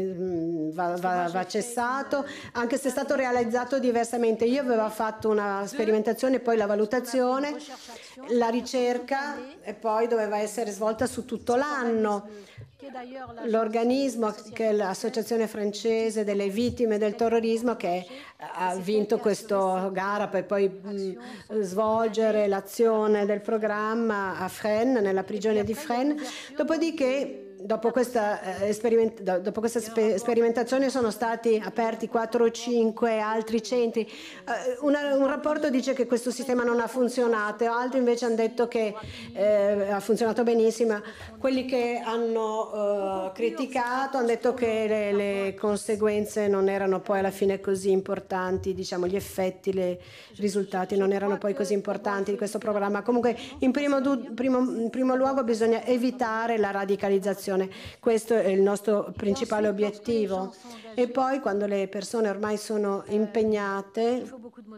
va, va, va cessato, anche se è stato realizzato diversamente. Io avevo fatto una sperimentazione, poi la valutazione, la ricerca e poi doveva essere svolta su tutto l'anno. L'organismo, che è l'Associazione francese delle vittime del terrorismo, che ha vinto questa gara per poi mh, svolgere l'azione del programma a Fresnes, nella prigione di Fresnes. Dopodiché, dopo questa, eh, esperiment dopo questa spe sperimentazione sono stati aperti quattro o cinque altri centri. Eh, una, un rapporto dice che questo sistema non ha funzionato, altri invece hanno detto che eh, ha funzionato benissimo. Quelli che hanno eh, criticato hanno detto che le, le conseguenze non erano poi alla fine così importanti, diciamo gli effetti, i risultati non erano poi così importanti di questo programma. Comunque in primo, primo, in primo luogo bisogna evitare la radicalizzazione. Questo è il nostro principale obiettivo. E poi quando le persone ormai sono impegnate,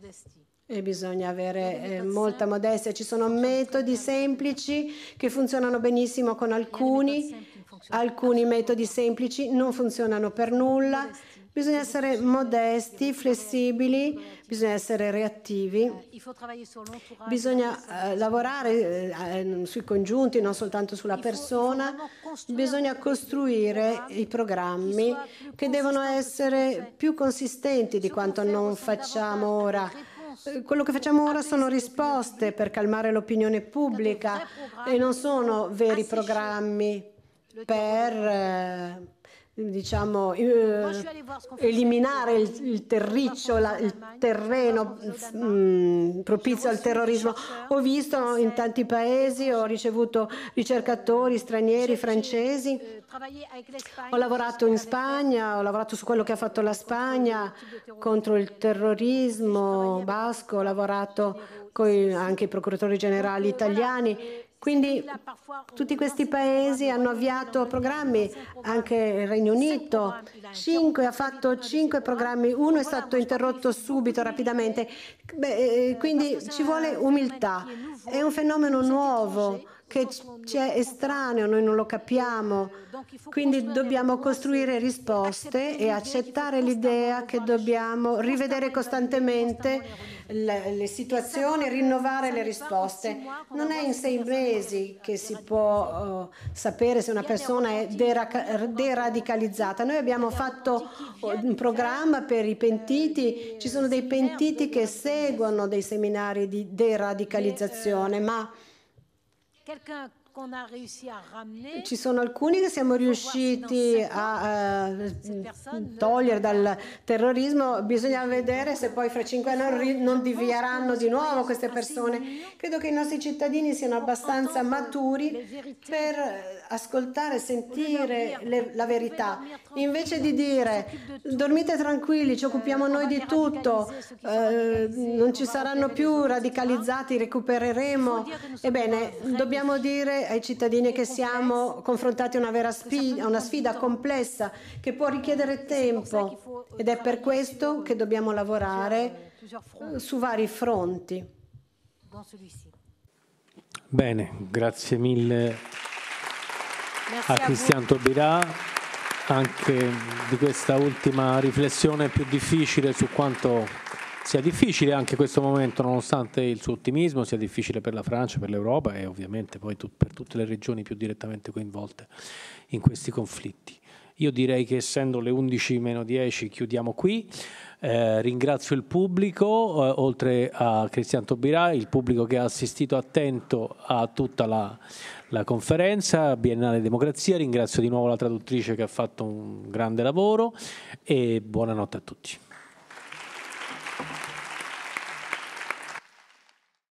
e bisogna avere eh, molta modestia, ci sono metodi semplici che funzionano benissimo con alcuni, alcuni metodi semplici non funzionano per nulla. Bisogna essere modesti, flessibili, bisogna essere reattivi, bisogna eh, lavorare eh, sui congiunti, non soltanto sulla persona, bisogna costruire i programmi che devono essere più consistenti di quanto non facciamo ora. Quello che facciamo ora sono risposte per calmare l'opinione pubblica e non sono veri programmi per... Eh, diciamo, eh, eliminare il, il terriccio, la, il terreno mh, propizio al terrorismo. Ho visto in tanti paesi, ho ricevuto ricercatori stranieri, francesi, ho lavorato in Spagna, ho lavorato su quello che ha fatto la Spagna contro il terrorismo basco, ho lavorato con anche i procuratori generali italiani. Quindi tutti questi paesi hanno avviato programmi, anche il Regno Unito, cinque, ha fatto cinque programmi, uno è stato interrotto subito, rapidamente. Beh, quindi ci vuole umiltà, è un fenomeno nuovo che ci è estraneo, noi non lo capiamo, quindi dobbiamo costruire risposte e accettare l'idea che dobbiamo rivedere costantemente le, le situazioni, rinnovare le risposte. Non è in sei mesi che si può uh, sapere se una persona è deradicalizzata. Noi abbiamo fatto un programma per i pentiti, ci sono dei pentiti che seguono dei seminari di deradicalizzazione, ma ci sono alcuni che siamo riusciti a uh, togliere dal terrorismo. Bisogna vedere se poi fra cinque anni non divieranno di nuovo queste persone. Credo che i nostri cittadini siano abbastanza maturi per ascoltare e sentire le, la verità. Invece di dire dormite tranquilli, ci occupiamo noi di tutto, eh, non ci saranno più radicalizzati, recupereremo. Ebbene, dobbiamo dire ai cittadini che siamo confrontati a una vera sfida, una sfida complessa che può richiedere tempo ed è per questo che dobbiamo lavorare su vari fronti. Bene, grazie mille a Christiane Taubira anche di questa ultima riflessione più difficile su quanto sia difficile anche questo momento, nonostante il suo ottimismo, sia difficile per la Francia, per l'Europa e ovviamente poi tu, per tutte le regioni più direttamente coinvolte in questi conflitti. Io direi che essendo le undici meno dieci chiudiamo qui. Eh, ringrazio il pubblico, eh, oltre a Christiane Taubira, il pubblico che ha assistito attento a tutta la, la conferenza Biennale Democrazia. Ringrazio di nuovo la traduttrice che ha fatto un grande lavoro e buonanotte a tutti.